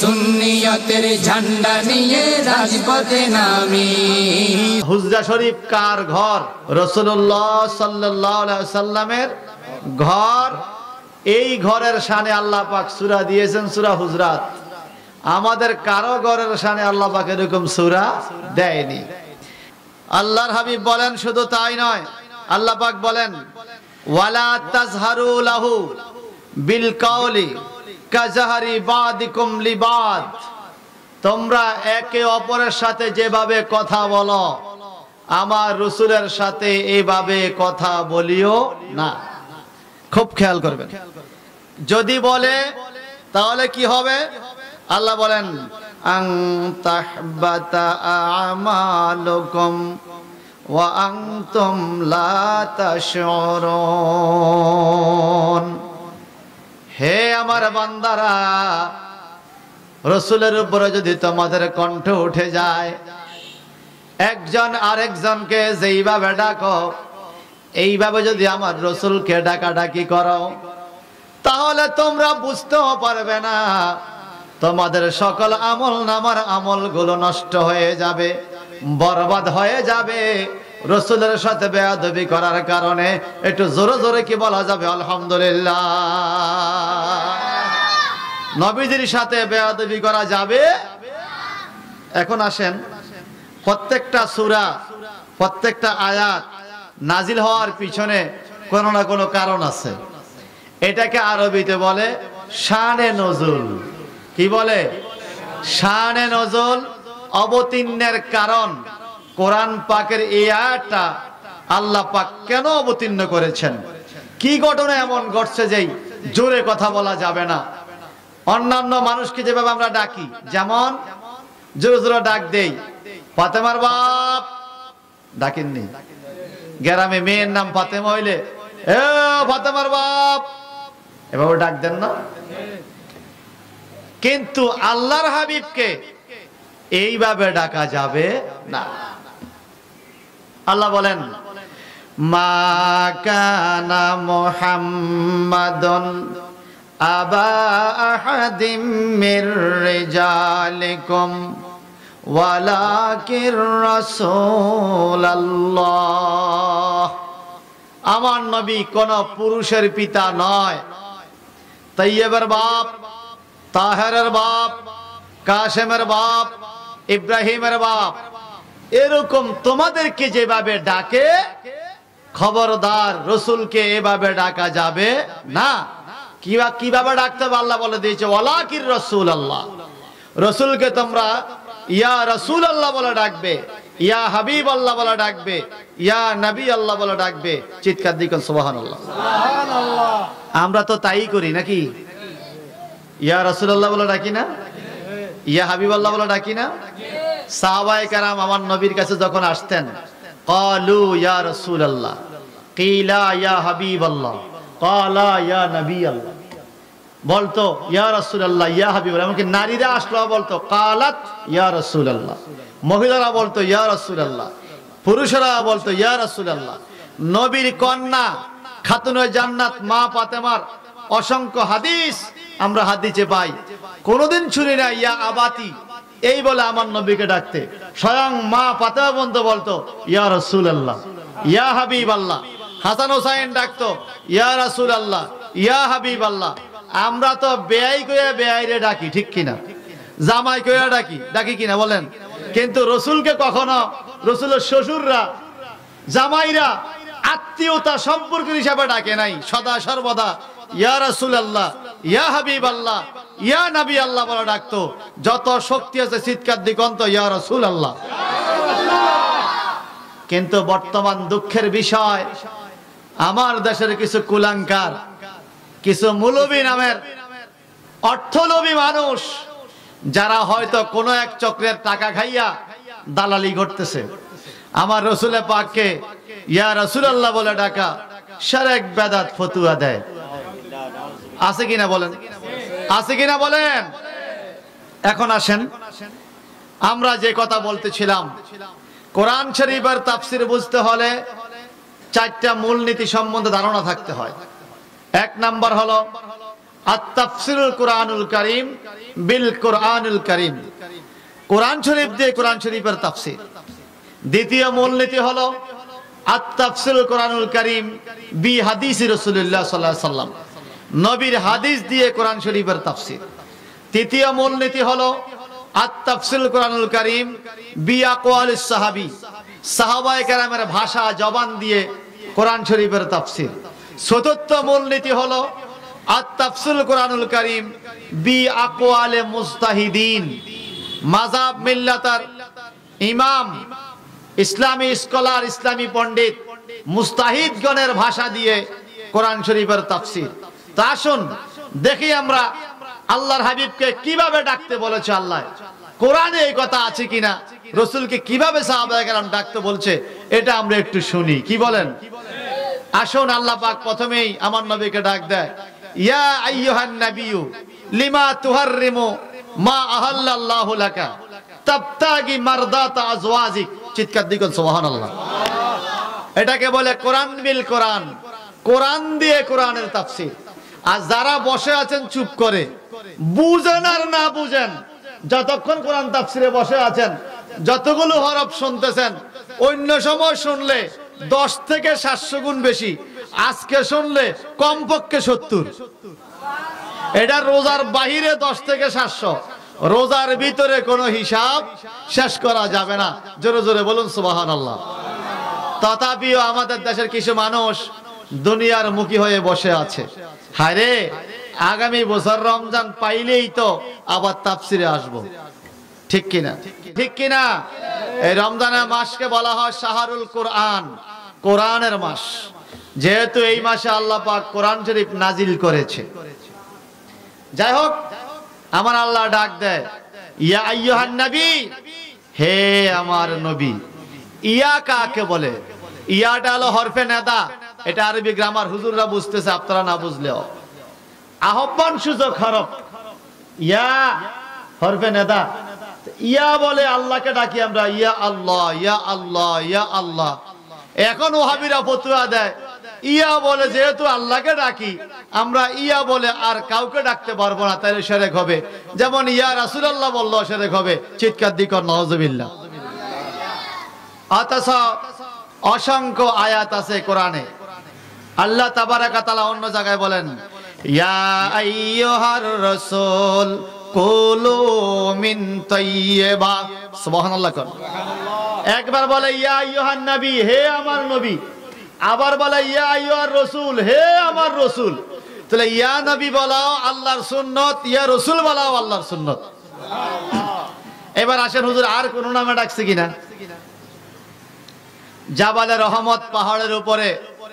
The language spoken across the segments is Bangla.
সুন্নিয়তের ঝান্ডা নিয়ে রাজপথে নামি। হুজরা শরীফ কার ঘর? রাসূলুল্লাহ সাল্লাল্লাহু আলাইহি ওয়াসাল্লামের ঘর। এই ঘরের শানে আল্লাহ পাক সূরা দিয়েছেন সূরা হুজরাত। আমাদের কারো ঘরের শানে আল্লাহ পাক এরকম সূরা দেয়নি। আল্লাহর হাবিব বলেন শুধু তাই নয়, আল্লাহ পাক বলেন ওয়ালা তাজহারু লাহু বিল কাওলি কাজাহারি বাদিকুম লিবাদ। তোমরা একে অপরের সাথে যেভাবে কথা বলো আমার রাসূলের সাথে এইভাবে কথা বলিও না। খুব খেয়াল করবেন, যদি বলে তাহলে কি হবে? আল্লাহ বলেন আন তাহবাতা আমালুকুম ওয়া আনতুম লা তাশউরুন। হে আমার বান্দারা, রাসূলের উপরে যদি তোমাদের কণ্ঠ উঠে যায়, একজন আরেকজনকে যেইভাবে ডাকো এইভাবে যদি আমার রাসূলকে ডাকাডাকি করো, তাহলে তোমরা বুঝতেও পারবে না, তোমাদের সকল আমল নামার আমলগুলো নষ্ট হয়ে যাবে, বরবাদ হয়ে যাবে। রাসূলের সাথে বেয়াদবি করার কারণে একটু জোরে জোরে কি বলা যাবে? আলহামদুলিল্লাহ। নবীজির সাথে বেয়াদবি করা যাবে? এখন আসেন, প্রত্যেকটা সূরা, প্রত্যেকটা আয়াত নাজিল হওয়ার পিছনে কোনো না কোনো কারণ আছে। এটাকে আরবিতে বলে শানে নজুল। কি বলে? শানে নজুল, অবতীর্ণের কারণ। কোরআন পাকের এই আয়াতটা আল্লাহ পাক কেন অবতীর্ণ করেছেন? কি ঘটনা এমন ঘটছে যে জোরে কথা বলা যাবে না? অন্যান্য মানুষকে যেভাবে আমরা ডাকি, যেমন জোরে জোরে ডাক দেই, ফাতেমার বাপ ডাকেননি? গ্রামে মেয়ের নাম ফাতেমা হইলে এ ফাতেমার বাপ এভাবে ডাক দেন না? কিন্তু আল্লাহর হাবিবকে এইভাবে ডাকা যাবে না। আল্লাহ বলেন মা কানা মুহাম্মাদুন আবা আহাদিম মির রিজালিকুম ওয়ালাকির রাসূলুল্লাহ। আমার নবী কোন পুরুষের পিতা নয়। তাইয়্যিবের বাপ, তাহেরের বাপ, কাসেমের বাপ, ইব্রাহিমের বাপ, এরকম তোমাদেরকে যেভাবে ডাকে খবরদার রাসূলকে এভাবে ডাকা যাবে না। কিভাবে ডাকতে হবে আল্লাহ বলে দিয়েছে ওয়ালাকির রাসূলুল্লাহ। রাসূলকে তোমরা ইয়া রাসূলুল্লাহ বলে ডাকবে, ইয়া হাবিব আল্লাহ বলে ডাকবে, ইয়া নবী আল্লাহ বলে ডাকবে। চিৎকার দিন সুবহানাল্লাহ। সুবহানাল্লাহ। আমরা তো তাই করি নাকি? ইয়া রাসূলুল্লাহ বলে ডাকি না? ইয়া হাবিব আল্লাহ বলে ডাকি না? সাহাবায়ে কেরাম আমার নবীর কাছে যখন আসতেন, ক্বালু ইয়া রাসূলুল্লাহ, কিলা ইয়া হাবিবাল্লাহ, ক্বালা ইয়া নবী আল্লাহ। বলতো ইয়া রাসূলুল্লাহ, ইয়া হাবিবাল্লাহ। এমনকি নারীরা আসলো বলতো কালাত ইয়া রাসূলুল্লাহ, মহিলারা বলতো ইয়া রাসূলুল্লাহ, পুরুষরা বলতো ইয়া রাসূলুল্লাহ। নবীর কন্যা খাতুনে জান্নাত মা ফাতেমার অসংখ্য হাদিস আমরা হাদিসে পাই। কোনদিন শুনি না ইয়া আবাতি এই বলে আমার নবীকে ডাকতে। স্বয়ং মা ফাতেমা বন্ধু বলতো ইয়া রাসূলুল্লাহ, ইয়া হাবিবাল্লাহ। হাসান হোসেন ডাকতো ইয়া রাসূলুল্লাহ, ইয়া হাবিবাল্লাহ। আমরা তো বেয়াই কইয়া বেয়াইরে ডাকি, ঠিক কিনা? জামাই কইয়া ডাকি কিনা বলেন? কিন্তু রাসূলকে কখনো রাসূলের শ্বশুররা, জামাইরা আত্মীয়তা সম্পর্কের হিসাবে ডাকে নাই। সদা সর্বদা ইয়া রাসূলুল্লাহ, ইয়া হাবিবাল্লাহ, ইয়া নবী আল্লাহ বলে ডাকতো। যত শক্তি আছে চিৎকার দিগন্ত ইয়া রাসূলুল্লাহ। কিন্তু বর্তমান দুঃখের বিষয়, আমার দেশের কিছু কুলাঙ্কার, কিছু মৌলবী নামের অর্থলোভী মানুষ, যারা হয়তো কোনো এক চক্রের টাকা খাইয়া দালালি করতেছে, আমার রাসূল পাককে ইয়া রাসূলুল্লাহ বলে ডাকা শিরক বেদাত ফতুয়া দেয়। আছে কিনা বলেন? আছে কিনা বলেন? এখন আসেন, আমরা যে কথা বলতেছিলাম, কোরআন শরীফের তাফসীর বুঝতে হলে চারটা মূলনীতি সম্বন্ধে ধারণা থাকতে হয়। এক নাম্বার হলো আত-তাফসিরুল কুরআনুল কারীম বিল কুরআনুল কারীম, কোরআন শরীফ দিয়ে কোরআন শরীফের তাফসীর। দ্বিতীয় মূলনীতি হলো আত-তাফসিরুল কুরআনুল কারীম বি হাদিসি রাসূলুল্লাহ সাল্লাল্লাহু আলাইহি সাল্লাম, নবীর হাদিস দিয়ে কোরআন শরীফের তাফসীর। তৃতীয় মূলনীতি হলো আত-তাফসিরুল কুরআনুল কারীম বি আকওয়ালিস সাহাবী, সাহাবায়ে কেরামের ভাষা জবান দিয়ে কোরআন শরীফের তাফসীর। চতুর্থ মূলনীতি হলো আত-তাফসিরুল কুরআনুল কারীম বি আকওয়ালে মুজতাহিদিন, মাযহাব মিল্লাতের ইমাম, ইসলামী স্কলার, ইসলামী পণ্ডিত, মুস্তাহিদগণের ভাষা দিয়ে কোরআন শরীফের তাফসীর। তা আসুন দেখি আমরা আল্লাহর হাবিবকে কিভাবে ডাকতে বলেছে আল্লাহ, কোরআনে এই কথা আছে কিনা, রাসূলকে কিভাবে সাহাবায়ে কেরাম ডাকতে বলছে, এটা আমরা একটু শুনি। কি বলেন? আসুন আল্লাহ পাক প্রথমেই আমার নবীকে ডাক দেয়, ইয়া আইয়ুহান নাবিয়্যু লিমা তুহাররিমু মা আহাল্লাল্লাহু লাকা তাবতাগি মারদাতা আজওয়াজিক। চিৎকার দিবেন সুবহানাল্লাহ। এটাকে বলে কোরআন বিল কোরআন, কোরআন দিয়ে কোরআনের তাফসীর। আর যারা বসে আছেন চুপ করে, বুঝেন আর না বুঝেন, যতক্ষণ কোরআন তাফসীরে বসে আছেন, যতগুলো হরফ শুনতেছেন, অন্য সময় শুনলে 10 থেকে 700 গুণ বেশি, আজকে শুনলে কমপক্ষে 70। এটা রোজার বাহিরে 10 থেকে 700, রোজার ভিতরে কোনো হিসাব শেষ করা যাবে না। জোরে জোরে বলুন সুবহানাল্লাহ। তথাপিও আমাদের দেশের কিছু মানুষ দুনিয়ার মুখী হয়ে বসে আছে। হায়রে, আগামী বছর রমজান পাইলেই তো আবার তাফসিরে আসবো, ঠিক কিনা? ঠিক কিনা? এই রমজানের মাসকে বলা হয় শাহরুল কোরআন, কোরআনের মাস। যেহেতু এই মাসে আল্লাহ পাক কোরআন শরীফ নাজিল করেছে। যাই হোক, আমার আল্লাহ ডাক দেয়, ইয়া আইয়ুহান নবী, হে আমার নবী। ইয়া কাকে বলে? ইয়াটা হলো হরফে নেদা, এটা আরবি গ্রামার হুজুররা বুঝতেছে, আপনারা না বুঝলেও। আহ্বান সূচক হরফ ইয়া, হরফে নেদা। ইয়া বলে আল্লাহকে ডাকি আমরা, ইয়া আল্লাহ, ইয়া আল্লাহ, ইয়া আল্লাহ। এখন ওহাবীরা ফতোয়া দেয়, ইয়া বলে যেহেতু আল্লাহকে ডাকি আমরা, ইয়া বলে আর কাউকে ডাকতে পারবো না, তাহলে শিরক হবে। যেমন ইয়া রাসূলুল্লাহ বললো শিরক হবে। চিৎকার দিকর নাউযুবিল্লাহ। অথচ অসংখ্য আয়াত আছে কোরআনে। আল্লাহ তাবারাকা তাআলা অন্য জায়গায় বলেন, ইয়া আইয়ুহার রাসূল কুলু মিন তাইয়্যিবা। সুবহানাল্লাহ। একবার বলে ইয়া আইয়ুহান নবী, হে আমার নবী। আবার বলে ইয়া আইয়ুহার রাসূল, হে আমার রাসূল। তাহলে ইয়া নবী বলাও আল্লাহর সুন্নত, ইয়া রাসূল বলাও আল্লাহর সুন্নত। এবার আসেন হুজুর আর কোন নামে ডাকছে কিনা? জাবালে রহমত পাহাড়ের উপরে,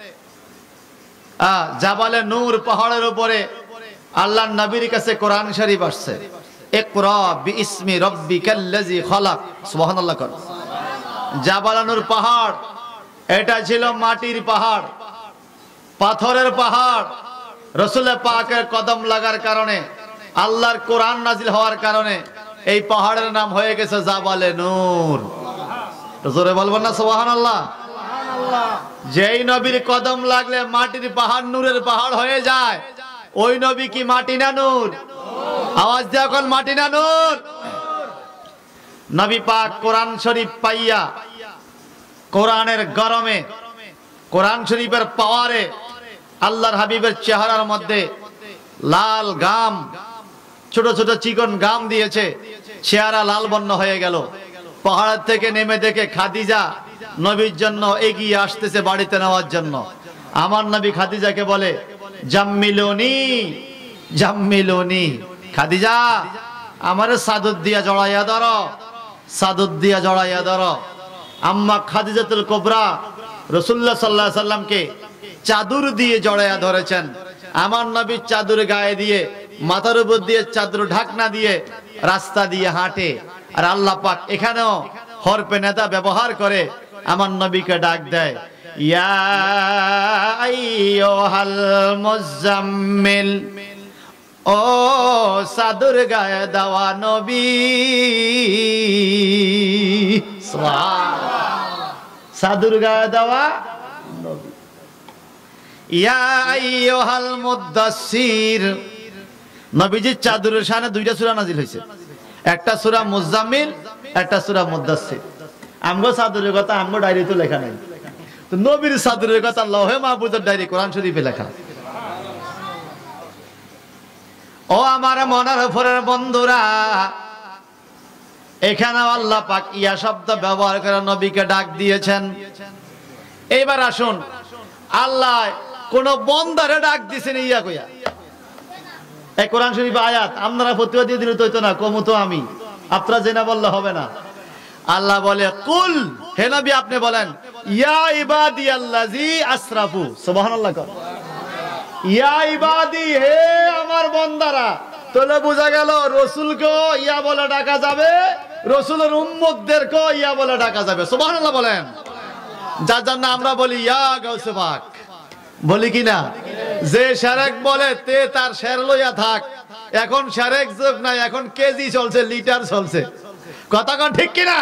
জাবালে নূর পাহাড়ের উপরে আল্লাহর নবীর কাছে কোরআন শরীফ আসছে। ইকরা বিইসমি রাব্বিকাল্লাযী খালাক। সুবহানাল্লাহ। জাবালে নূর পাহাড়, এটা ছিল মাটির পাহাড়, পাথরের পাহাড়। রাসূল পাকের কদম লাগার কারণে, আল্লাহর কোরআন নাজিল হওয়ার কারণে এই পাহাড়ের নাম হয়ে গেছে জাবালে নূর। জোরে বলবেন না সুবহানাল্লাহ। যেই নবীর কদম লাগলে মাটির পাহাড় নূরের পাহাড় হয়ে যায়, ওই নবী কি মাটি না নূর? আওয়াজ দিয়ে এখন মাটি না নূর? নবী পাক কোরআন শরীফ পাইয়া, কোরআনের গরমে, কোরআন শরীফের পাওয়ারে আল্লাহর হাবিবের চেহারার মধ্যে লাল গাম, ছোট ছোট চিকন গাম দিয়েছে, চেহারা লাল বর্ণ হয়ে গেল। পাহাড় থেকে নেমে দেখে খাদিজা নবীর জন্য এগিয়ে আসতেছে বাড়িতে নেওয়ার জন্য। আমার নবী খাদিজাকে বলে, জাম্মিলুনি জাম্মিলুনি, খাদিজা আমারে সাদুদ দিয়া জড়াইয়া ধরো, সাদুদ দিয়া জড়াইয়া ধরো। আম্মা খাদিজাতুল কুবরা রাসূলুল্লাহ সাল্লাল্লাহু আলাইহি সাল্লামকে চাদর দিয়ে জড়াইয়া ধরেছেন। আমার নবী চাদর গায়ে দিয়ে, মাথার উপর দিয়ে চাদর ঢাকনা দিয়ে রাস্তা দিয়ে হাঁটে। আর আল্লাহ পাক এখানেও হরফে নেদা ব্যবহার করে আমার নবীকে ডাক দেয়, ইয়া আইয়ুহাল মুজাম্মিল, ও চাদর গায়ে দেওয়া নবী। চাদর গায়ে দেওয়া নবী। ইয়া আইয়ুহাল মুদাসসির, নবীজির চাদরের শানে দুইটা সূরা নাজিল হয়েছে, একটা সূরা মুজাম্মিল, একটা সূরা মুদ্দাসসির। আমগো চাদরের কথা আমগো ডায়েরিতে লেখা নাই, তো নবীর চাদরের কথা লৌহে মাহফুজের ডায়েরি কোরআন শরীফে লেখা। ও আমার মনের উপরের বন্ধুরা, এখানে আল্লাহ পাক ইয়া শব্দ ব্যবহার করে নবীকে ডাক দিয়েছেন। এইবার আসুন, আল্লাহ কোন বন্দারে ডাক দিছেন ইয়া কইয়া? এই কোরআন শরীফ আয়াত আপনারা ফতোয়া দিয়ে দিলে তো হইতো না, কমু তো আমি, আপনারা জেনে বললে হবে না। আল্লাহ বলে কুল, হে নবী আপনি বলেন, ইয়া ইবাদিয়াল্লাযী আসরাফু, সুবহানাল্লাহ। ইয়া ইবাদি, হে আমার বান্দারা। তাহলে বোঝা গেল রাসূলকে ইয়া বলে ডাকা যাবে, রাসূলের উম্মতদেরকে ইয়া বলে ডাকা যাবে। সুবহানাল্লাহ বলেন। যার জন্য আমরা বলি ইয়া গাউসে পাক, বলি কি না? যে শারেক বলে তে তার শের লইয়া থাক। এখন শারেক যোগ নাই, এখন কেজি চলছে, লিটার চলছে। কথা কোন ঠিক কি না?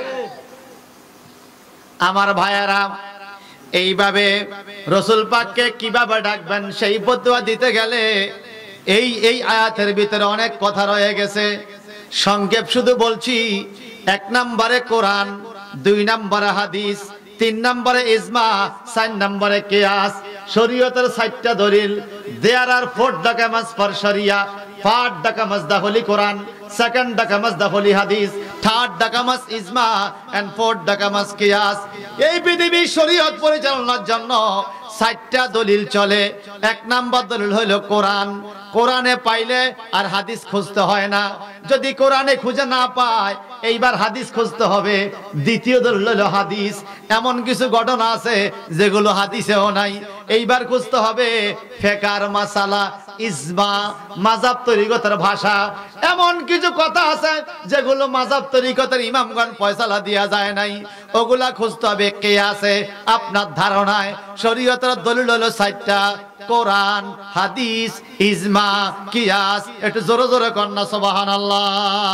আমার ভাইয়েরা, এইভাবে রাসূল পাককে কিভাবে ডাকবেন সেই ফতোয়া দিতে গেলে এই আয়াতের ভিতরে অনেক কথা রয়ে গেছে। সংক্ষেপ শুধু বলছি, 1 নম্বরে কোরআন, 2 নম্বরে হাদিস, 3 নম্বরে ইজমা, 4 নম্বরে কিয়াস। শরীয়তের 4টা দলিল। There are 4 documents for Sharia. 1st document the Holy Quran, 2nd document the Holy Hadith, 3rd document ইজমা and 4th document কিয়াস। এই পৃথিবীর শরীয়ত পরিচালনার জন্য 4টা দলিল চলে। 1 নম্বর দলিল হলো কোরআন। কোরআনে পাইলে আর হাদিস খুঁজতে হয় না। যদি কোরআনে খুঁজে না পায়, এইবার হাদিস খুঁজতে হবে। দ্বিতীয় দলিল হলো হাদিস। এমন কিছু ঘটনা আছে যেগুলো হাদিসেও নাই, এইবার খুঁজতে হবে। ফিকহের মাসালা, ইজমা, মাযহাব তরিকতের ভাষা, এমন কিছু কথা আছে যেগুলো মাযহাব তরিকতের ইমামগণ ফয়সালা দিয়া যায় নাই, ওগুলা খুঁজতে হবে কিয়াসে। আপনার ধারণায় শরীয়তের দলিল হলো 4টা, কোরআন, হাদিস, ইজমা, কিয়াস। একটু জোরে জোরে কন্যা সুবহানাল্লাহ।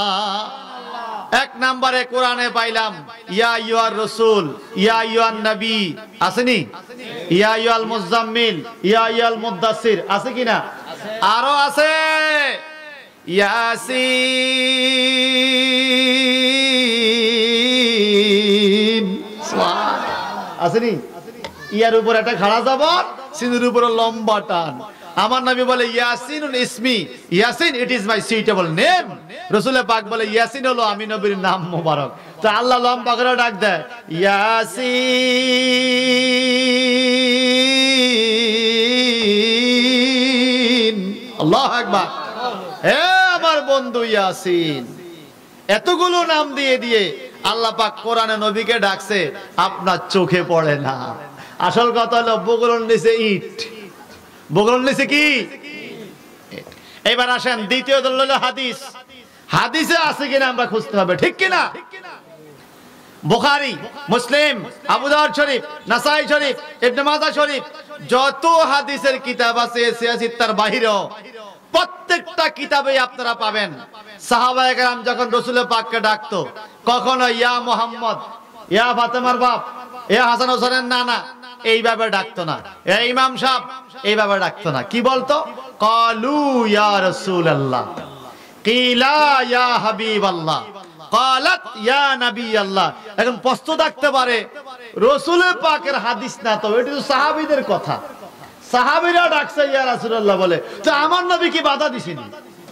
1 নম্বরে কোরআনে পাইলাম ইয়া আইয়ুহার রাসূল, ইয়া আইয়ুহান নবী, আসেনি? ইয়া আইয়ুহাল মুজাম্মিল, ইয়া আইয়ুহাল মুদ্দাসসির, আছে কিনা? আরো আছে ইয়াসিন, আসেনি? ইয়ার উপর একটা খাড়া জবর, সিনের উপর লম্বা টান। আমার নবী বলে ইয়াসিনুন ইসমি, ইয়াসিন it is my suitable name. রাসূল পাক বলে ইয়াসিন হলো আমি নবীর নাম মোবারক। তো আল্লাহ লম্বা করে ডাক দেয় ইয়াসিন। আল্লাহু আকবার। হে আমার বন্ধু ইয়াসিন। এতগুলো নাম দিয়ে দিয়ে আল্লাহ পাক কোরআনে নবীকে ডাকছে, আপনার চোখে পড়ে না। আসল কথা হলো বগলের নিচে ইট, বগলের নিচে কি? এবার আসেন দ্বিতীয় দলিল হলো হাদিস। হাদিসে আছে কিনা আমরা খুঁজতে হবে, ঠিক কিনা? বুখারী, মুসলিম, আবু দাউদ শরীফ, নাসাই শরীফ, ইবনে মাজাহ শরীফ, যত হাদিসের কিতাব আছে সিয়াসিত্তার বাহিরেও প্রত্যেকটা কিতাবে আপনারা পাবেন সাহাবায়ে কেরাম যখন রাসূল পাককে ডাকতো, কখনো ইয়া মুহাম্মদ, ইয়া ফাতেমার বাপ, ইয়া হাসান হোসেনের নানা, এইভাবে ডাকতো না। এ ইমাম সাহেব, এইভাবে ডাকতো না। কি বলতো? ক্বালু ইয়া রাসূলুল্লাহ, কিলা ইয়া হাবিবাল্লাহ, ক্বালাত ইয়া নবিয়াল্লাহ। এখন প্রশ্ন থাকতে পারে রাসূল পাকের হাদিস না তো, এটা তো সাহাবীদের কথা। সাহাবীরা ডাকছে ইয়া রাসূলুল্লাহ বলে, তো আমার নবী কি বাধা দিছেনি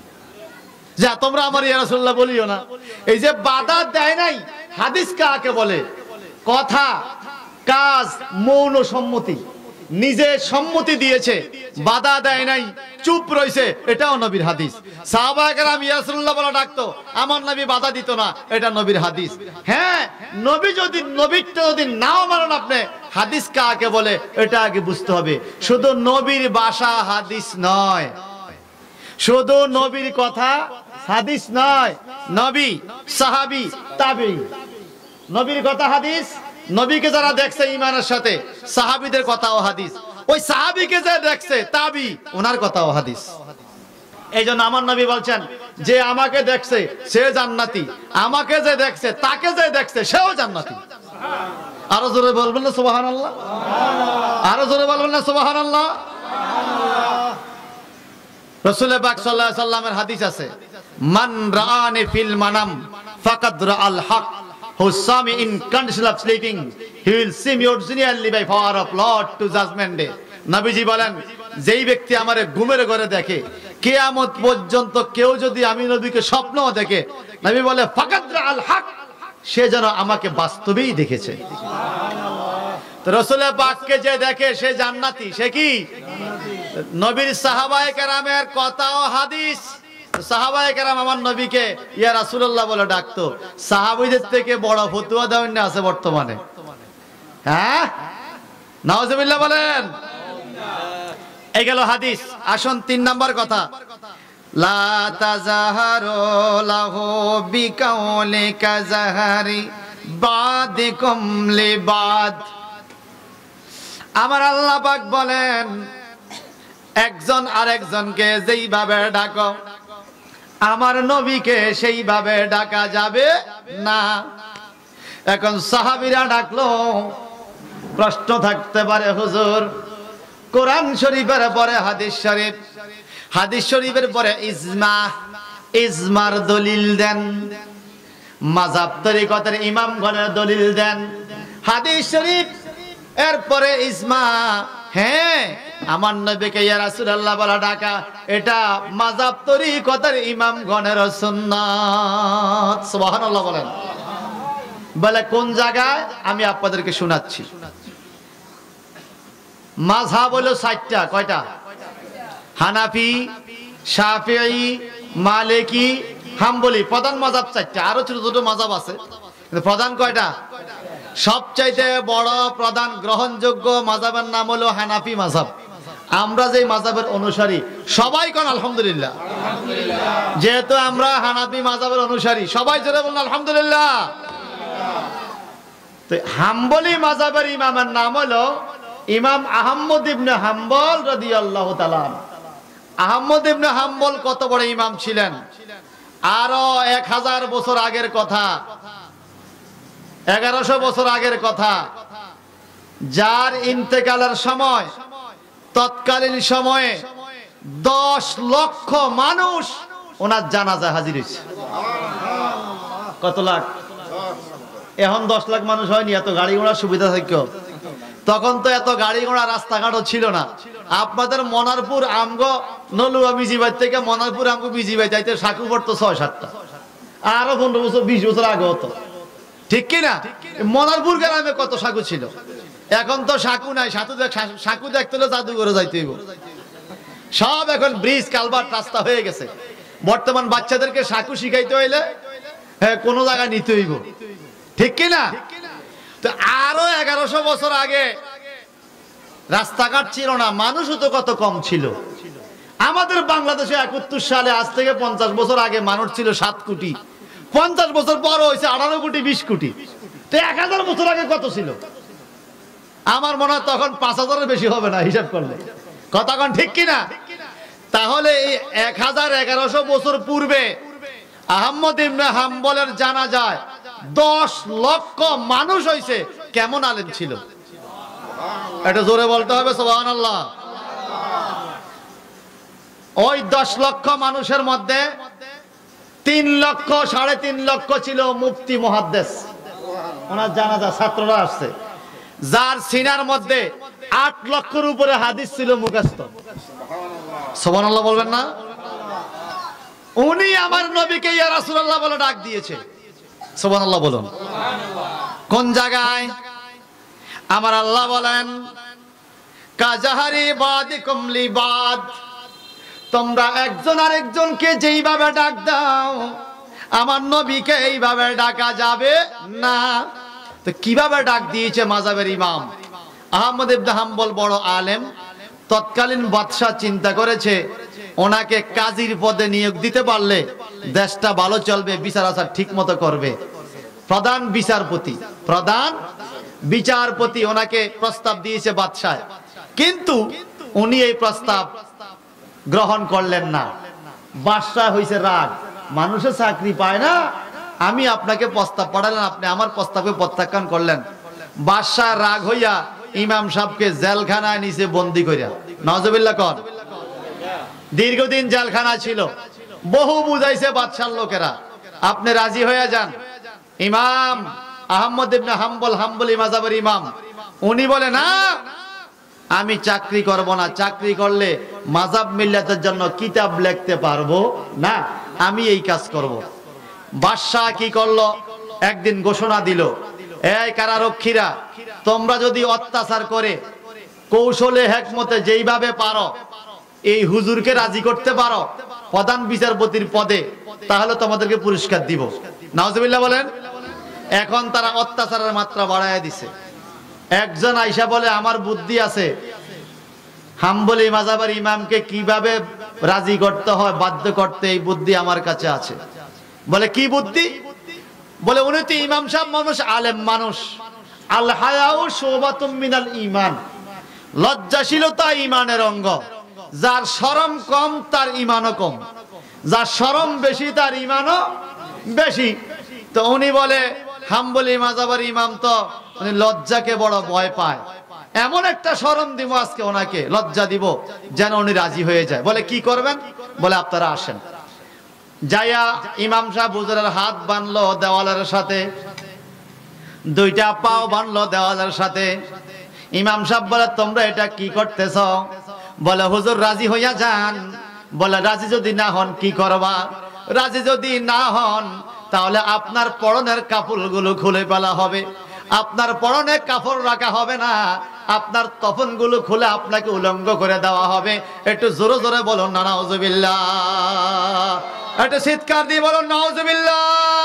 যে তোমরা আমার ইয়া রাসূলুল্লাহ বলিও না? এই যে বাধা দেয় নাই, হাদিস কাকে বলে? কথা, কাজ, মৌন সম্মতি। নিজে সম্মতি দিয়েছে, বাধা দেয় নাই, চুপ রইছে, এটাও নবীর হাদিস। সাহাবায়ে কেরাম ইয়া রাসূলুল্লাহ বলে ডাকতো, আমার নবী বাধা দিত না, এটা নবীর হাদিস। হ্যাঁ, নবী যদি নবীটা যদি নাও মানেন আপনি, হাদিস কাকে বলে এটা আগে বুঝতে হবে। শুধু নবীর ভাষা হাদিস নয়, শুধু নবীর কথা হাদিস নয়, নবী, সাহাবী, তাবেঈ, নবীর কথা হাদিস। নবীকে যারা দেখছে ঈমানের সাথে, সাহাবীদের কথাও হাদিস। ওই সাহাবীকে যে দেখছে তাবী, ওনার কথাও হাদিস। এইজন্য আমার নবী বলছেন যে আমাকে দেখছে সে জান্নাতি, আমাকে যে দেখছে, তাকে যে দেখছে সেও জান্নাতি। আরো জোরে বলবেন না সুবহানাল্লাহ? আরো জোরে বলবেন না সুবহানাল্লাহ? রাসূল পাক সাল্লাল্লাহু আলাইহি সাল্লামের হাদিস আছে, মান রাআনি ফিল মানাম ফাকাদ রাআল হক, who saw me in condition of sleeping, he will see me originally by power of Lord to judgment day. নবীজি বলেন, যেই ব্যক্তি আমারে ঘুমের ঘরে দেখে, কিয়ামত পর্যন্ত কেউ যদি আমি নবীকে স্বপ্ন দেখে, নবী বলে ফাকাদ রাআল হক, সে যেন আমাকে বাস্তবেই দেখেছে। তো রাসূল পাককে যে দেখে সে জান্নাতি, সে কি নবীর সাহাবায়ে কেরামের কথা ও হাদিস। সাহাবায়ে কেরাম আমার নবীকে ইয়া রাসূলুল্লাহ বলে ডাকতো। সাহাবীদের থেকে বড় ফতোয়া দেওয়ার না আছে বর্তমানে, হ্যাঁ নাউজুবিল্লাহ বলেন। এই গেল হাদিস। আসুন 3 নাম্বার কথা, লা তাজাহারু লাহু বিকাউলিকা জাহারি বাদিকুম লিবাদ। আমার আল্লাহ পাক বলেন, একজন আরেকজনকে যেইভাবে ডাকো আমার নবীকে সেইভাবে ডাকা যাবে না। এখন সাহাবীরা ডাকলো, প্রশ্ন থাকতে পারে হুজুর, কোরআন শরীফের পরে হাদিস শরীফ, হাদিস শরীফের পরে ইজমা, ইজমার দলিল দেন, মাযহাব তরিকতের ইমামগণের দলিল দেন, হাদিস শরীফ এরপরে ইজমা। হ্যাঁ, আমার নবীকে ইয়া রাসূলুল্লাহ বলা ডাকা এটা মাযহাব তরিকতের ইমামগণের সুন্নাত। সুবহানাল্লাহ বলেন। বলে কোন জায়গায়? আমি আপনাদেরকে শোনাচ্ছি। মাযহাব হলো 60টা। কয়টা? হানাফি, শাফিঈ, মালিকি, হাম্বলি। প্রধান মাযহাব 4টা, আরো ছোট ছোট মাযহাব আছে, কিন্তু প্রধান কয়টা? সবচাইতে বড় প্রধান গ্রহণযোগ্য মাযহাবের নাম হলো হানাফি মাযহাব। আমরা যে মাযহাবের অনুসারী সবাই কোন আলহামদুলিল্লাহ। যেহেতু আমরা হানাফি মাযহাবের অনুসারী, সবাই জোরে বলুন আলহামদুলিল্লাহ। তো হাম্বলি মাযহাবের ইমামের নাম হলো ইমাম আহমদ ইবনে হাম্বল রাদিয়াল্লাহু তাআলা। আহমদ ইবনে হাম্বল কত বড় ইমাম ছিলেন! আরো 1000 বছর আগের কথা, 1100 বছর আগের কথা, যার ইন্তেকালের সময় তৎকালীন সময়ে 10 লক্ষ মানুষ ওনার জানাজায় হাজির হয়েছে। কত লাখ? এখন 10 লাখ মানুষ হয়নি, এত গাড়ি ঘোড়ার সুবিধা থাকতো। তখন তো এত গাড়ি ঘোড়া রাস্তাঘাটও ছিল না। আপনাদের মনারপুর আমগো নলুয়া বিজিবাই থেকে মনারপুর আমগো বিজিবাই যাইতে সাঁকু পড়তো 6-7টা, আরো 15 বছর 20 বছর আগে হতো, ঠিক কিনা? মনারপুর গ্রামে কত সাঁকু ছিল, এখন তো সাঁকু নাই। সাঁকু দেখতে হলে জাদুঘরে যাইতে হইব। সব এখন ব্রিজ, কালভার্ট, রাস্তা হয়ে গেছে। বর্তমান বাচ্চাদেরকে সাঁকু শিখাইতে হইলে কোন জায়গায় নিতে হইব, ঠিক কিনা? তো আরো 1100 বছর আগে রাস্তাঘাট ছিল না, মানুষও তো কত কম ছিল। আমাদের বাংলাদেশে 71 সালে, আজ থেকে 50 বছর আগে মানুষ ছিল 7 কোটি। 50 বছর পর হয়েছে 18 কোটি 20 কোটি। তো 1000 বছর আগে কত ছিল? আমার মনে হয় তখন 5000-এর বেশি হবে না হিসাব করলে। কথা কোন ঠিক কিনা? তাহলে এই 1100 বছর পূর্বে আহমদ ইবনে হাম্বলের জানাজায় 10 লক্ষ মানুষ হয়েছে। কেমন আলেম ছিল এটা জোরে বলতে হবে সুবহানাল্লাহ। ওই 10 লক্ষ মানুষের মধ্যে 3 লক্ষ 3.5 লক্ষ ছিল মুফতি মুহাদ্দিস, ওনার জানাজা ছাত্ররা আসছে। যার সিনার মধ্যে 8 লক্ষের উপরে হাদিস ছিল মুখস্থ। সুবহানাল্লাহ বলবেন না? উনি আমার নবীকে ইয়া রাসূলুল্লাহ বলে ডাক দিয়েছে। সুবহানাল্লাহ বলুন। কোন জায়গায়? আমার আল্লাহ বলেন, কাজাহারি বাদিকুম লিবাদ, তোমরা একজন আরেকজনকে যেইভাবে ডাক দাও আমার নবীকে এইভাবে ডাকা যাবে না। তো কিভাবে ডাক দিয়েছে মাযহাবের ইমাম আহমদ ইবনে হাম্বল? বড় আলেম, তৎকালীন বাদশাহ চিন্তা করেছে ওনাকে কাজীর পদে নিয়োগ দিতে পারলে দেশটা ভালো চলবে, বিচার আচার ঠিক মতো করবে। প্রধান বিচারপতি ওনাকে প্রস্তাব দিয়েছে বাদশাহ, কিন্তু উনি এই প্রস্তাব গ্রহণ করলেন না। বাদশাহ হইছে রাগ, মানুষের চাকরি পায় না, আমি আপনাকে প্রস্তাব পাঠালেন, আপনি আমার প্রস্তাবকে প্রত্যাখ্যান করলেন। বাদশাহ রাগ হইয়া ইমাম সাহেবকে জেলখানায় নিচে বন্দী করিয়া, নাউজুবিল্লাহ কর। দীর্ঘদিন জেলখানা ছিল, বহু বুঝাইছে বাদশার লোকেরা, আপনি রাজি হয়ে যান। ইমাম আহমদ ইবনে হাম্বল, হাম্বলি মাযহাবের ইমাম, উনি বলে না, আমি চাকরি করব না, চাকরি করলে মাযহাব মিল্লাতের জন্য কিতাব লিখতে পারবো না, আমি এই কাজ করব। বাদশা কি করলো, একদিন ঘোষণা দিল, এই কারারক্ষীরা, তোমরা যদি অত্যাচার করে কৌশলে হেকমতে যেইভাবে পারো এই হুজুরকে রাজি করতে পারো প্রধান বিচারপতির পদে, তাহলে তোমাদেরকে পুরস্কার দিব। নাউজুবিল্লাহ বলেন। এখন তারা অত্যাচারের মাত্রা বাড়ায় দিছে। একজন আইসা বলে, আমার বুদ্ধি আছে, হাম্বলি মাযহাবের ইমামকে কিভাবে রাজি করতে হয়, বাধ্য করতে, এই বুদ্ধি আমার কাছে আছে। বলে কি বুদ্ধি? বলে উনি তো ইমাম সাহেব মানুষ, আলেম মানুষ, আল হায়াউ শুবাতুম মিনাল ঈমান, লজ্জাশীলতা ঈমানের অঙ্গ। যার শরম কম তার ঈমানও কম, যার শরম বেশি তার ঈমানও বেশি। তো উনি বলে, হাম্বলি মাযহাবের ইমাম তো উনি লজ্জাকে বড় ভয় পায়, এমন একটা শরম দিব আজকে ওনাকে, লজ্জা দিব যেন উনি রাজি হয়ে যায়। বলে কি করবেন? বলে আপনারা আসেন। যাইয়া ইমাম সাহেব হুজুরের হাত বানলো দেওয়ালের সাথে, দুইটা পাও বানলো দেওয়ালের সাথে। ইমাম সাহেব বলে, তোমরা এটা কি করতেছ? বলে হুজুর রাজি হইয়া যান। বলে রাজি যদি না হন কি করবা? রাজি যদি না হন তাহলে আপনার পরনের কাপড়গুলো খুলে ফেলা হবে, আপনার পরনে কাপড় রাখা হবে না, আপনার তফনগুলো খুলে আপনাকে উলঙ্গ করে দেওয়া হবে। একটু জোরে জোরে বলুন না নাউজুবিল্লাহ, একটু চিৎকার দিয়ে বলুন নাউজুবিল্লাহ।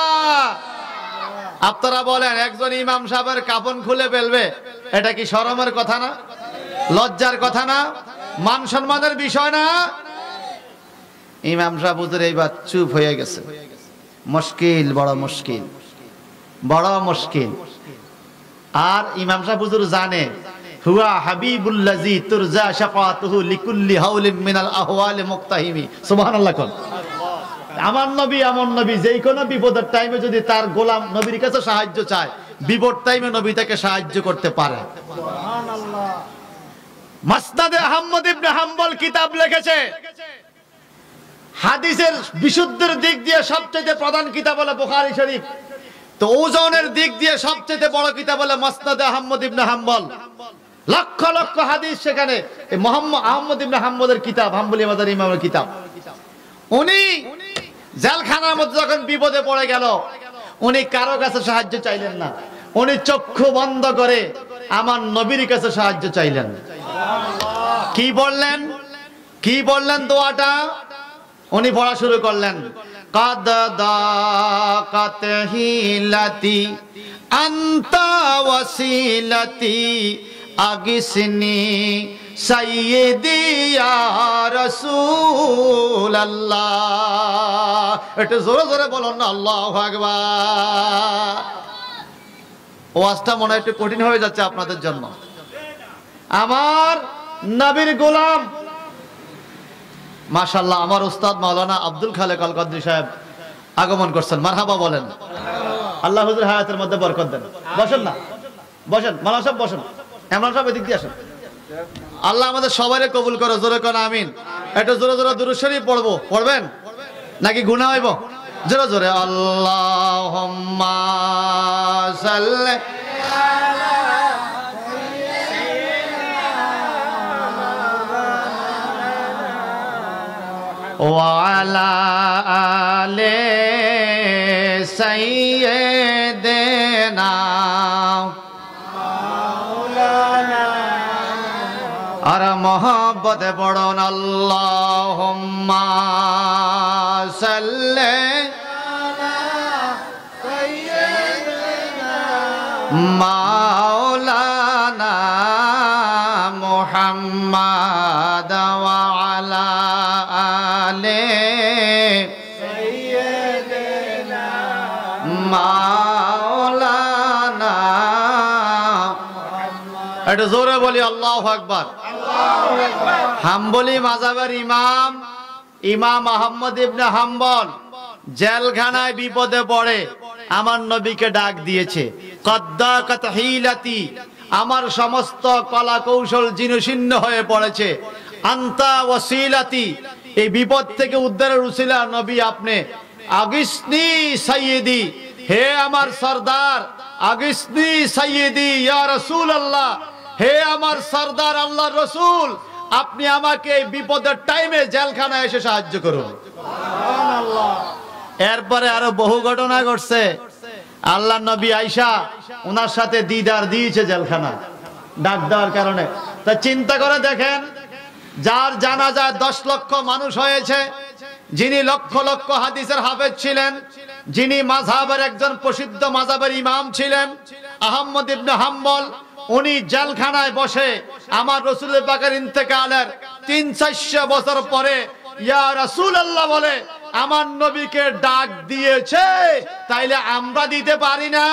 আপনারা বলেন, একজন ইমাম সাহেবের কাফন খুলে ফেলবে, এটা কি শরমের কথা না? লজ্জার কথা না? মান সম্মানের বিষয় না? ইমাম সাহেব হুজুর এইবার চুপ হয়ে গেছে। মুশকিল, বড় মুশকিল, বড় মুশকিল। আর ইমাম সাহেব হুজুর জানে, হুয়া হাবিবুল্লাযী তুরজা শাফাআতুহু লিকুল্লি হাউলিন মিনাল আহওয়ালি মুক্তাহিমি। সুবহানাল্লাহ। কোন আমার নবী এমন নবী, যেই কোনো বিপদের টাইমে যদি তার গোলাম নবীর কাছে সাহায্য চায়, বিপদ টাইমে নবী তাকে সাহায্য করতে পারে। সুবহানাল্লাহ। মাসনাদে আহমদ ইবনে হাম্বল কিতাব লিখেছে, হাদিসের বিশুদ্ধের দিক দিয়ে সবচেয়ে প্রধান কিতাব হলো বুখারী শরীফ। তো ওজনের দিক দিয়ে সবচেয়ে বড় কিতাব হলো মাসনাদে আহমদ ইবনে হাম্বল। লক্ষ লক্ষ হাদিস সেখানে। এই মুহাম্মদ আহমদ ইবনে হাম্বলের কিতাব, হাম্বলি মাযহাবের ইমামের কিতাব। উনি জেলখানার মধ্যে যখন বিপদে পড়ে গেল, উনি কারো কাছে সাহায্য চাইলেন না, উনি চক্ষু বন্ধ করে আমার নবীর কাছে সাহায্য চাইলেন। কি বললেন? কি বললেন দোয়াটা? উনি পড়া শুরু করলেন, কাদ দাকাত হিলাতি আনতা ওয়াসিলাতি আগিসনি সাইয়্যিদি ইয়া রাসূলুল্লাহ। একটু জোরে জোরে বলুন না আল্লাহু আকবার। ওয়াজটা মনে হয় একটু কঠিন হয়ে যাচ্ছে আপনাদের জন্য। আমার নবীর গোলাম, মাশাআল্লাহ, আমার উস্তাদ মাওলানা আব্দুল খালেক আল কাদরি সাহেব আগমন করছেন। মারহাবা বলেন। আল্লাহ হুজুর হায়াতের মধ্যে বরকত দেন। বসেন না, বসেন মাওলানা সাহেব, বসেন। ইমরান সাহেব এদিক দিয়ে আসেন। আল্লাহ আমাদের সবাইকে কবুল করে, জোরে কোন আমিন। একটু জোরে জোরে দুরূদ শরীফ পড়বো, পড়বেন নাকি গুনাহ হইব? জোরে জোরে আল্লাহুম্মা সাল্লি আলা ওয়া আলা আলি সাইয়্যিদিনা মাওলানা। আর মোহাব্বতে পড়ুন আল্লাহুম্মা সাল্লি আলা সাইয়্যিদিনা মাওলানা মুহাম্মাদ ওয়া আলা আলি সাইয়্যিদিনা মাওলানা। এটা জোরে বলি আল্লাহু আকবার। হাম্বলি মাযহাবের ইমাম ইমাম আহমদ ইবনে হাম্বল জেলখানায় বিপদে পড়ে আমার নবীকে ডাক দিয়েছে, কদ্দাকাত হিলাতি, আমার সমস্ত কলা কৌশল জীর্ণশীর্ণ হয়ে পড়েছে, আনতা ওয়াসিলাতি, এই বিপদ থেকে উদ্ধারের উসিলা নবী আপনি আগিসনি সাইয়্যিদি, হে আমার সরদার, আগিসনি সাইয়্যিদি ইয়া রাসূলুল্লাহ, হে আমার সরদার আল্লাহর রাসূল, আপনি আমাকে এই বিপদের টাইমে জেলখানায় এসে সাহায্য করুন। সুবহানাল্লাহ। এরপরে আরো বহু ঘটনা ঘটছে। আল্লাহর নবী আয়েশা ওনার সাথে দিদার দিয়েছে জেলখানা ডাক দেওয়ার কারণে। তা চিন্তা করে দেখেন, যার জানাজায় 10 লক্ষ মানুষ হয়েছে, যিনি লক্ষ লক্ষ হাদিসের হাফেজ ছিলেন, যিনি মাযহাবের একজন প্রসিদ্ধ মাযহাবের ইমাম ছিলেন আহমদ ইবনে হাম্বল, উনি জেলখানায় বসে আমার রাসূল পাকের ইন্তেকালের 300-400 বছর পরে ইয়া রাসূলুল্লাহ বলে আমার নবীকে ডাক দিয়েছে, তাইলে আমরা দিতে পারি না?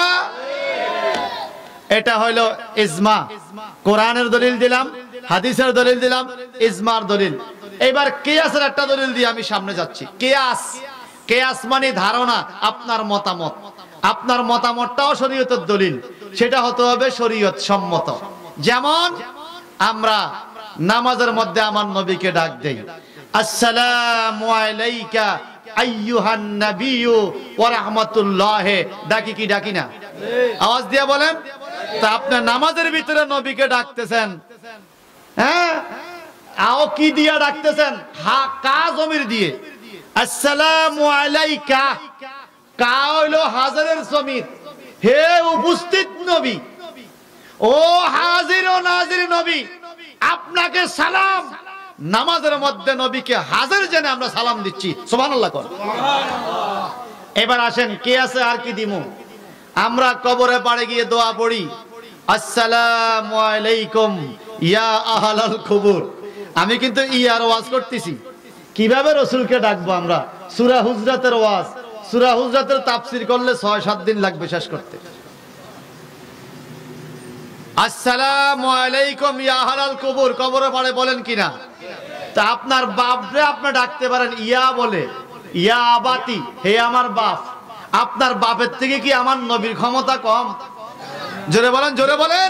এটা হলো ইজমা। কোরআনের দলিল দিলাম, হাদিসের দলিল দিলাম, ইজমার দলিল। এবার কিয়াসের একটা দলিল দিয়ে আমি সামনে যাচ্ছি। কিয়াস, কিয়াস মানে ধারণা, আপনার মতামত। আপনার মতামতটাও শরীয়তের দলিল, সেটা হতে হবে শরীয়ত সম্মত। যেমন আমরা নামাজের মধ্যে আমার নবীকে ডাক দেই, আসসালামু আলাইকা আইয়ুহান নাবিয়্যু ওয়া রাহমাতুল্লাহ, ডাকি কি ডাকি না? আওয়াজ দিয়ে বলেন। তা আপনি নামাজের ভিতরে নবীকে ডাকতেছেন, হ্যাঁ, আও কি দিয়ে ডাকতেছেন? হা কা জমির দিয়ে। আসসালামু আলাইকা, কা হইলো হাজারের জমির, হে উপস্থিত নবী, ও হাজির ও নাজির নবী, আপনাকে সালাম। নামাজের মধ্যে নবীকে হাজির জেনে আমরা সালাম দিচ্ছি। সুবহানাল্লাহ। এবার আসেন কে আছে আর কি দিমু? আমরা কবরে পাড়ে গিয়ে দোয়া পড়ি, আসসালামু আলাইকুম ইয়া আহলাল কুবুর। আমি কিন্তু ইয়ার ওয়াজ করতেছি, কিভাবে রাসূলকে ডাকবো আমরা? সূরা হুজরাতের ওয়াজ, সূরা হুজরাতের তাফসীর করলে 6-7 দিন লাগবে শেষ করতে। আসসালামু আলাইকুম ইয়া আহলাল কুবুর কবরে পাড়ে বলেন কিনা? তা আপনার বাপরে আপনি ডাকতে পারেন ইয়া বলে, ইয়া আবাতি, হে আমার বাপ। আপনার বাপের থেকে কি আমার নবীর ক্ষমতা কম? জোরে বলেন, জোরে বলেন।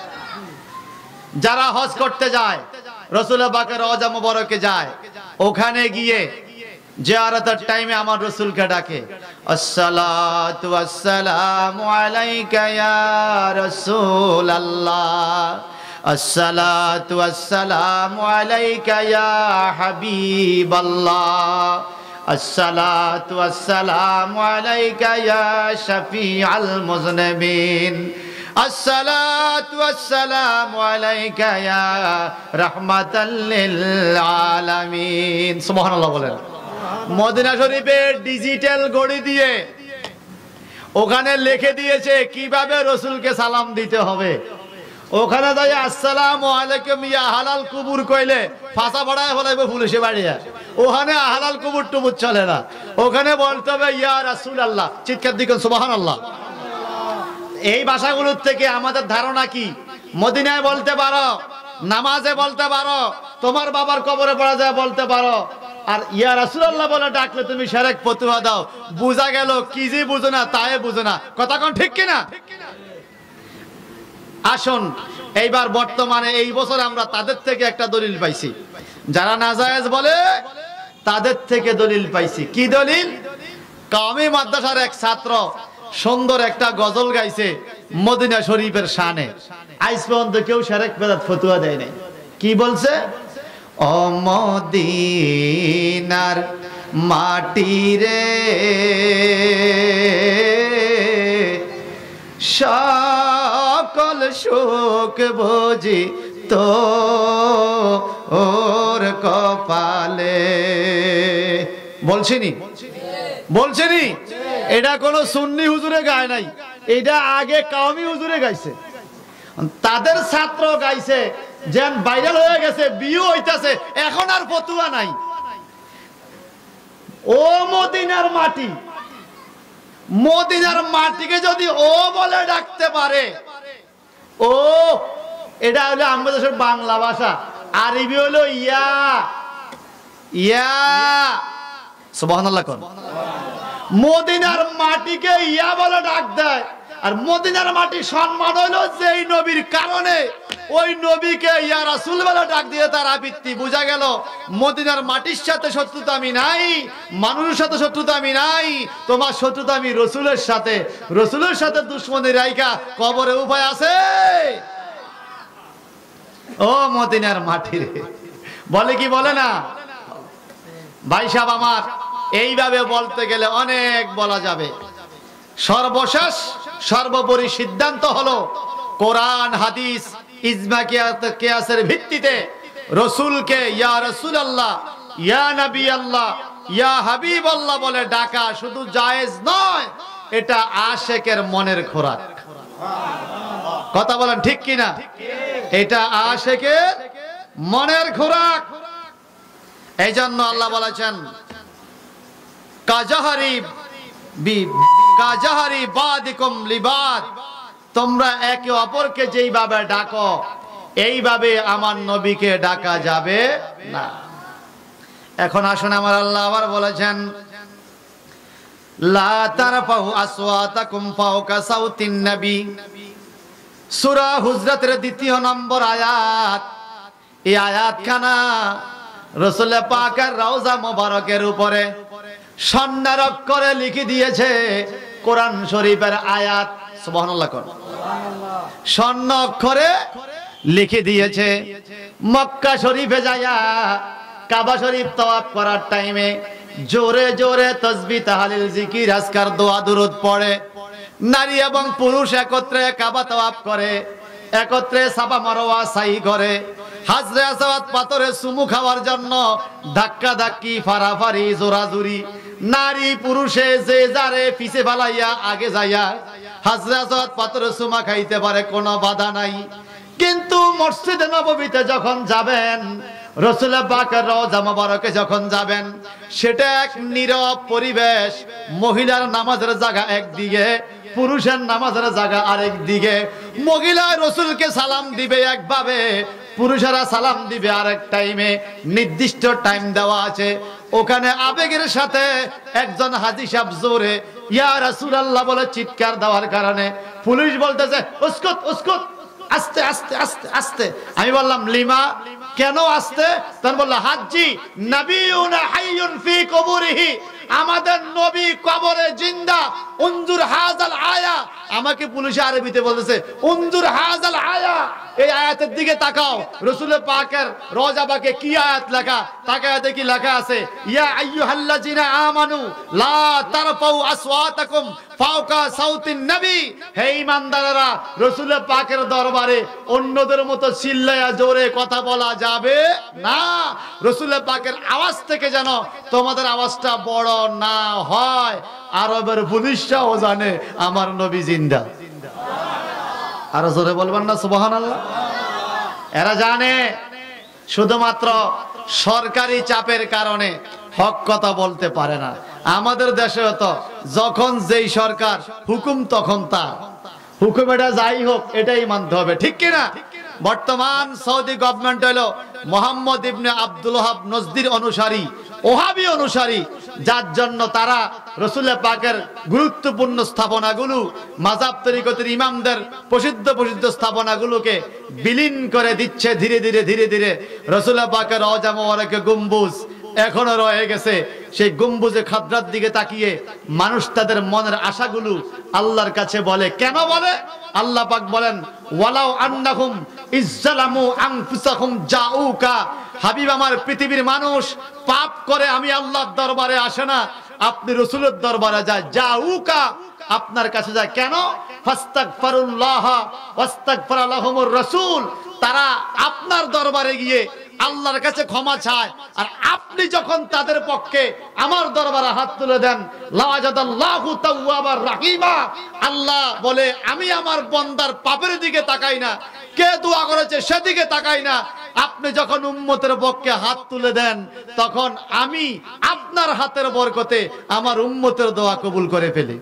যারা হজ করতে যায়, রাসূল পাকের রওজা মুবারকে যায়, ওখানে গিয়ে জিয়ারতের টাইমে আমার রাসূলকে ডাকে, আসসালাতু ওয়াসসালামু আলাইকা ইয়া রাসূলুল্লাহ, আসসালাতু ওয়াসসালামু আলাইকা ইয়া হাবিবাল্লাহ, আসসালাতু ওয়াসসালামু আলাইকা ইয়া শাফিআল মুযনিবিন, আসসালাতু ওয়াসসালামু আলাইকা ইয়া রাহমাতাল লিল আলামিন। সুবহানাল্লাহ বলেন। মদিনা শরীফে ডিজিটাল ঘড়ি দিয়ে ওখানে লিখে দিয়েছে কিভাবে রাসূলকে সালাম দিতে হবে। ওখানে যাই আসসালামু আলাইকুম ইয়া আহলাল কুবুর কইলে ফাঁসা পড়ায় ফলাইবে পুলিশে বাড়িয়া। ওখানে আহলাল কুবুর টুবুর চলে না, ওখানে বলতে হবে ইয়া রাসূলুল্লাহ। চিৎকার দিবেন সুবহানাল্লাহ। এই ভাষাগুলোর থেকে আমাদের ধারণা কি? মদিনায় বলতে পারো, নামাজে বলতে পারো, তোমার বাবার কবরে পড়া যায় বলতে পারো, আর ইয়া রাসূলুল্লাহ বলে ডাকলে তুমি শিরক ফতোয়া দাও। বুঝা গেল কি যে বুঝো না তাই বুঝো না। কথা কোন ঠিক কিনা? আসুন এইবার বর্তমানে এই বছর আমরা তাদের থেকে একটা দলিল পাইছি, যারা নাজায়েজ বলে তাদের থেকে দলিল পাইছি। কি দলিল? কওমি মাদ্রাসার এক ছাত্র সুন্দর একটা গজল গাইছে মদিনা শরীফের শানে। আজ পর্যন্ত কেউ শিরক বেদাত ফতোয়া দেয় নাই। কি বলছে? ও মদিনার মাটি রে, সকল সুখ বুঝি তো ওর কপালে। বলছিনি? বলছিনি? এটা কোন সুন্নি হুজুরে গায় নাই, এটা আগে কওমি হুজুরে গাইছে। তাদের ছাত্র গাইছে, যেন ভাইরাল হয়ে গেছে, বিয়ে হইতাছে, এখন আর ফতোয়া নাই। ও মদিনার মাটি, মদিনার মাটিকে যদি ও বলে ডাকতে পারে, ও এটা হলো আমাদের দেশের বাংলা ভাষা, আরবি হলো ইয়া। ইয়া সুবহানাল্লাহ। কোন মদিনার মাটিকে ইয়া বলে ডাক দেয়। আর মদিনার মাটি সম্মান হলো যেই নবীর কারণে ওই নবীকে ইয়া রাসূল বলে ডাক দিয়ে তার আবৃত্তি, বোঝা গেল মদিনার মাটির সাথে শত্রুতা আমি নাই, মানুষের সাথে শত্রুতা আমি নাই, তোমার শত্রুতা আমি রসুলের সাথে। রসুলের সাথে দুশ্মনী রাইকা কবরে উপায় আছে? ও মদিনার মাটি রে, বলে কি বলে না? ভাই সাহেব আমার, এইভাবে বলতে গেলে অনেক বলা যাবে। সর্বশেষ সর্বোপরি সিদ্ধান্ত হলো কোরআন হাদিস ইজমা কিয়াসের ভিত্তিতে রসুলকে ইয়া রাসূলুল্লাহ, ইয়া নবী আল্লাহ, ইয়া হাবিব আল্লাহ বলে ডাকা শুধু জায়েজ নয়, এটা আশেকের মনের খোরাক। কথা বলেন ঠিক কিনা? এটা আশেকের মনের খোরাক। এই জন্য আল্লাহ বলেছেন কাজাহারি বাদিকুম লিবাদ, তোমরা একে অপরকে যেইভাবে ডাকো এইভাবে আমার নবীকে ডাকা যাবে না। এখন আসুন, আমার আল্লাহ আবার বলেছেন লা তারফাউ আসওয়াতাকুম ফাওকা সাউতিন নবী, সূরা হুজরাতের 2 নম্বর আয়াত। এই আয়াতখানা রাসূল পাকের রওজা মোবারকের উপরে স্বর্ণের অক্ষরে লিখে দিয়েছে কোরআন শরীফের আয়াত। সুবহানাল্লাহ কোন স্বর্ণ অক্ষরে লিখে দিয়েছে। মক্কা শরীফে যায়া কাবা শরীফ তওয়াফ করার টাইমে জোরে জোরে তাসবিহ তাহলিল জিকির আজকার দোয়া দুরূদ পড়ে। নারী এবং পুরুষ একত্রে কাবা তওয়াফ করে, একত্রে সাফা মারওয়া সাই করে। হাজরে আসওয়াদ পাথরে চুমু খাওয়ার জন্য ধাক্কা ধাক্কি ফারাফারি জোরাজুরি, নারী পুরুষে যে যারে পিছে ফালাইয়া আগে যাইয়া হাজরে আসওয়াদ পাথরে চুমা খাইতে পারে, কোনো বাধা নাই। কিন্তু মসজিদে নববীতে যখন যাবেন, রাসূল পাকের রওজা মোবারকে যখন যাবেন, সেটা এক নীরব পরিবেশ। মহিলার নামাজের জায়গা একদিকে, পুরুষের নামাজের জায়গা আরেক দিকে। মহিলা রাসূলকে সালাম দিবে একভাবে, পুরুষেরা সালাম দিবে আরেক টাইমে। নির্দিষ্ট টাইম দেওয়া আছে। ওখানে আবেগের সাথে একজন হাজী সাহেব জোরে ইয়া রাসূলুল্লাহ বলে চিৎকার দেওয়ার কারণে পুলিশ বলতেছে উস্কুত উস্কুত, আস্তে আস্তে আস্তে আস্তে। আমি বললাম লিমা, কেন আস্তে? তখন বলল হাজ্জি নবিয়ুনা হাইয়ুন ফি কবরিহি, আমাদের নবী কবরে জিন্দা। উনজুর হাযাল আয়া, আমাকে পুলিশে আরবিতে বলতেছে উনজুর হাযাল আয়া, এই আয়াতের দিকে তাকাও। রাসূল পাকের রওজা পাকে কি আয়াত লেখা? তাকায় দেখি লেখা আছে ইয়া আইয়ুহাল্লাযিনা আমানু লা তারফাউ আসওয়াতাকুম ফাওকা সাউতিন নবী, হে ঈমানদাররা রাসূল পাকের দরবারে অন্যদের মতো চিল্লায়া জোরে কথা বলা যাবে না। রাসূল পাকের আওয়াজ থেকে যেন তোমাদের আওয়াজটা বড় না হয়। আরবের পুলিশরাও জানে আমার নবী জিন্দা। আরো জোরে বলবেন না সুবহানাল্লাহ? এরা জানে, শুধুমাত্র সরকারি চাপের কারণে হক কথা বলতে পারে না। আমাদের দেশে তো যখন যেই সরকার হুকুম তখন তা হুকুম, এটা যাই হোক এটাই মানতে হবে, ঠিক কিনা? বর্তমান সৌদি গভর্নমেন্ট হলো মোহাম্মদ ইবনে আব্দুল ওয়াহাব নজদির অনুসারী, ওহাবী অনুসারী, যার জন্য তারা রাসূল পাকের গুরুত্বপূর্ণ স্থাপনাগুলো, মাযহাব তরিকতের ইমামদের প্রসিদ্ধ প্রসিদ্ধ স্থাপনাগুলোকে বিলীন করে দিচ্ছে ধীরে ধীরে ধীরে ধীরে। রাসূল পাকের রওজা মোবারকে গম্বুজ এখনো রয়ে গেছে। সেই গম্বুজে খাদরার দিকে তাকিয়ে মানুষ তাদের মনের আশাগুলো আল্লাহর কাছে বলে। কেন বলে? আল্লাহ পাক বলেন ওয়ালাউ আন্নাহুম ইজ্জালামু আনফুসাহুম জাউকা, হাবিব আমার পৃথিবীর মানুষ পাপ করে আমি আল্লাহর দরবারে আসে না, আপনি রাসূলের দরবারে যায়, জাউকা আপনার কাছে যায়। কেন? ফাস্তাগফিরুল্লাহ ওয়াস্তাগফির লাহুমুর রাসূল, তারা আপনার দরবারে গিয়ে আল্লাহর কাছে ক্ষমা চায়। আর আপনি যখন তাদের পক্ষে আমার দরবারে হাত তুলে দেন, লাওয়াজাদাল্লাহু তাওয়াবার রাহিমা, আল্লাহ বলে আমি আমার বান্দার পাপের দিকে তাকাই না, কে দোয়া করেছে সেদিকে তাকাই না। আপনি যখন উম্মতের পক্ষে হাত তুলে দেন, তখন আমি আপনার হাতের বরকতে আমার উম্মতের দোয়া কবুল করে ফেলি,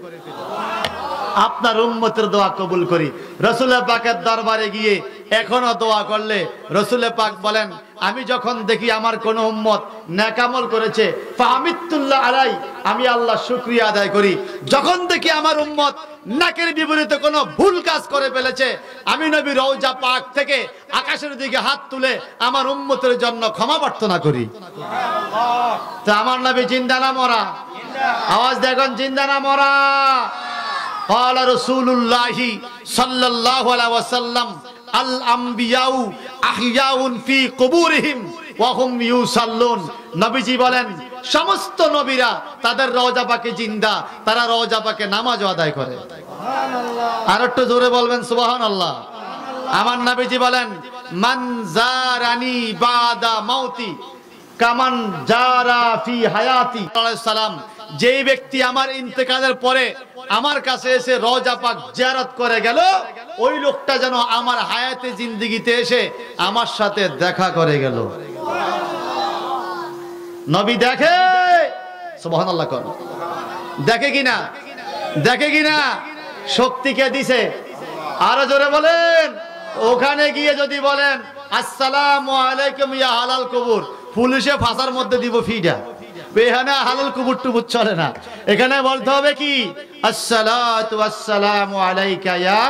আপনার উম্মতের দোয়া কবুল করি। রাসূল পাকের দরবারে গিয়ে এখনো দোয়া করলে রাসূল পাক বলেন আমি যখন দেখি আমার কোন উম্মত নেকামল করেছে, ফাহামিদুল্লাহ আলাই, আমি আল্লাহ শুকরিয়া আদায় করি। যখন দেখি আমার উম্মত নাকের বিপরীতে কোনো ভুল কাজ করে ফেলেছে, আমি নবী রওজা পাক থেকে আকাশের দিকে হাত তুলে আমার উম্মতের জন্য ক্ষমা প্রার্থনা করি। তো আমার নবী জিন্দা না মরা? আওয়াজ দেখুন, জিন্দা না মরা? قال رسول الله صلى الله عليه وسلم الانبياء احياء في قبورهم وهم يصلون। নবীজি বলেন সমস্ত নবীরা তাদের রওজা পাকে জিন্দা, তারা রওজা পাকে নামাজ আদায় করে। সুবহানাল্লাহ। আর একটু জোরে বলবেন সুবহানাল্লাহ। আমার নবীজি বলেন মান জারানি বাদা মাউতি কামান জারা ফি হায়াতি সালাম। যেই ব্যক্তি আমার ইন্তেকালের পরে আমার কাছে এসে রওজা পাক জিয়ারত করে গেল, ওই লোকটা যেন আমার হায়াতে জিন্দেগিতে এসে আমার সাথে দেখা করে গেল। নবী দেখে, সুবহানাল্লাহ কোন দেখে কিনা? দেখে কিনা? শক্তি কে দিছে? আরো জোরে বলেন। ওখানে গিয়ে যদি বলেন আসসালামু আলাইকুম ইয়া হালাল কবুর, পুলিশে ফাঁসার মধ্যে দিব ফিডা। এখানে হালাল কুবুর টুবুর চলে না। এখানে বলতে হবে কি আসসালাতু ওয়াসসালামু আলাইকা ইয়া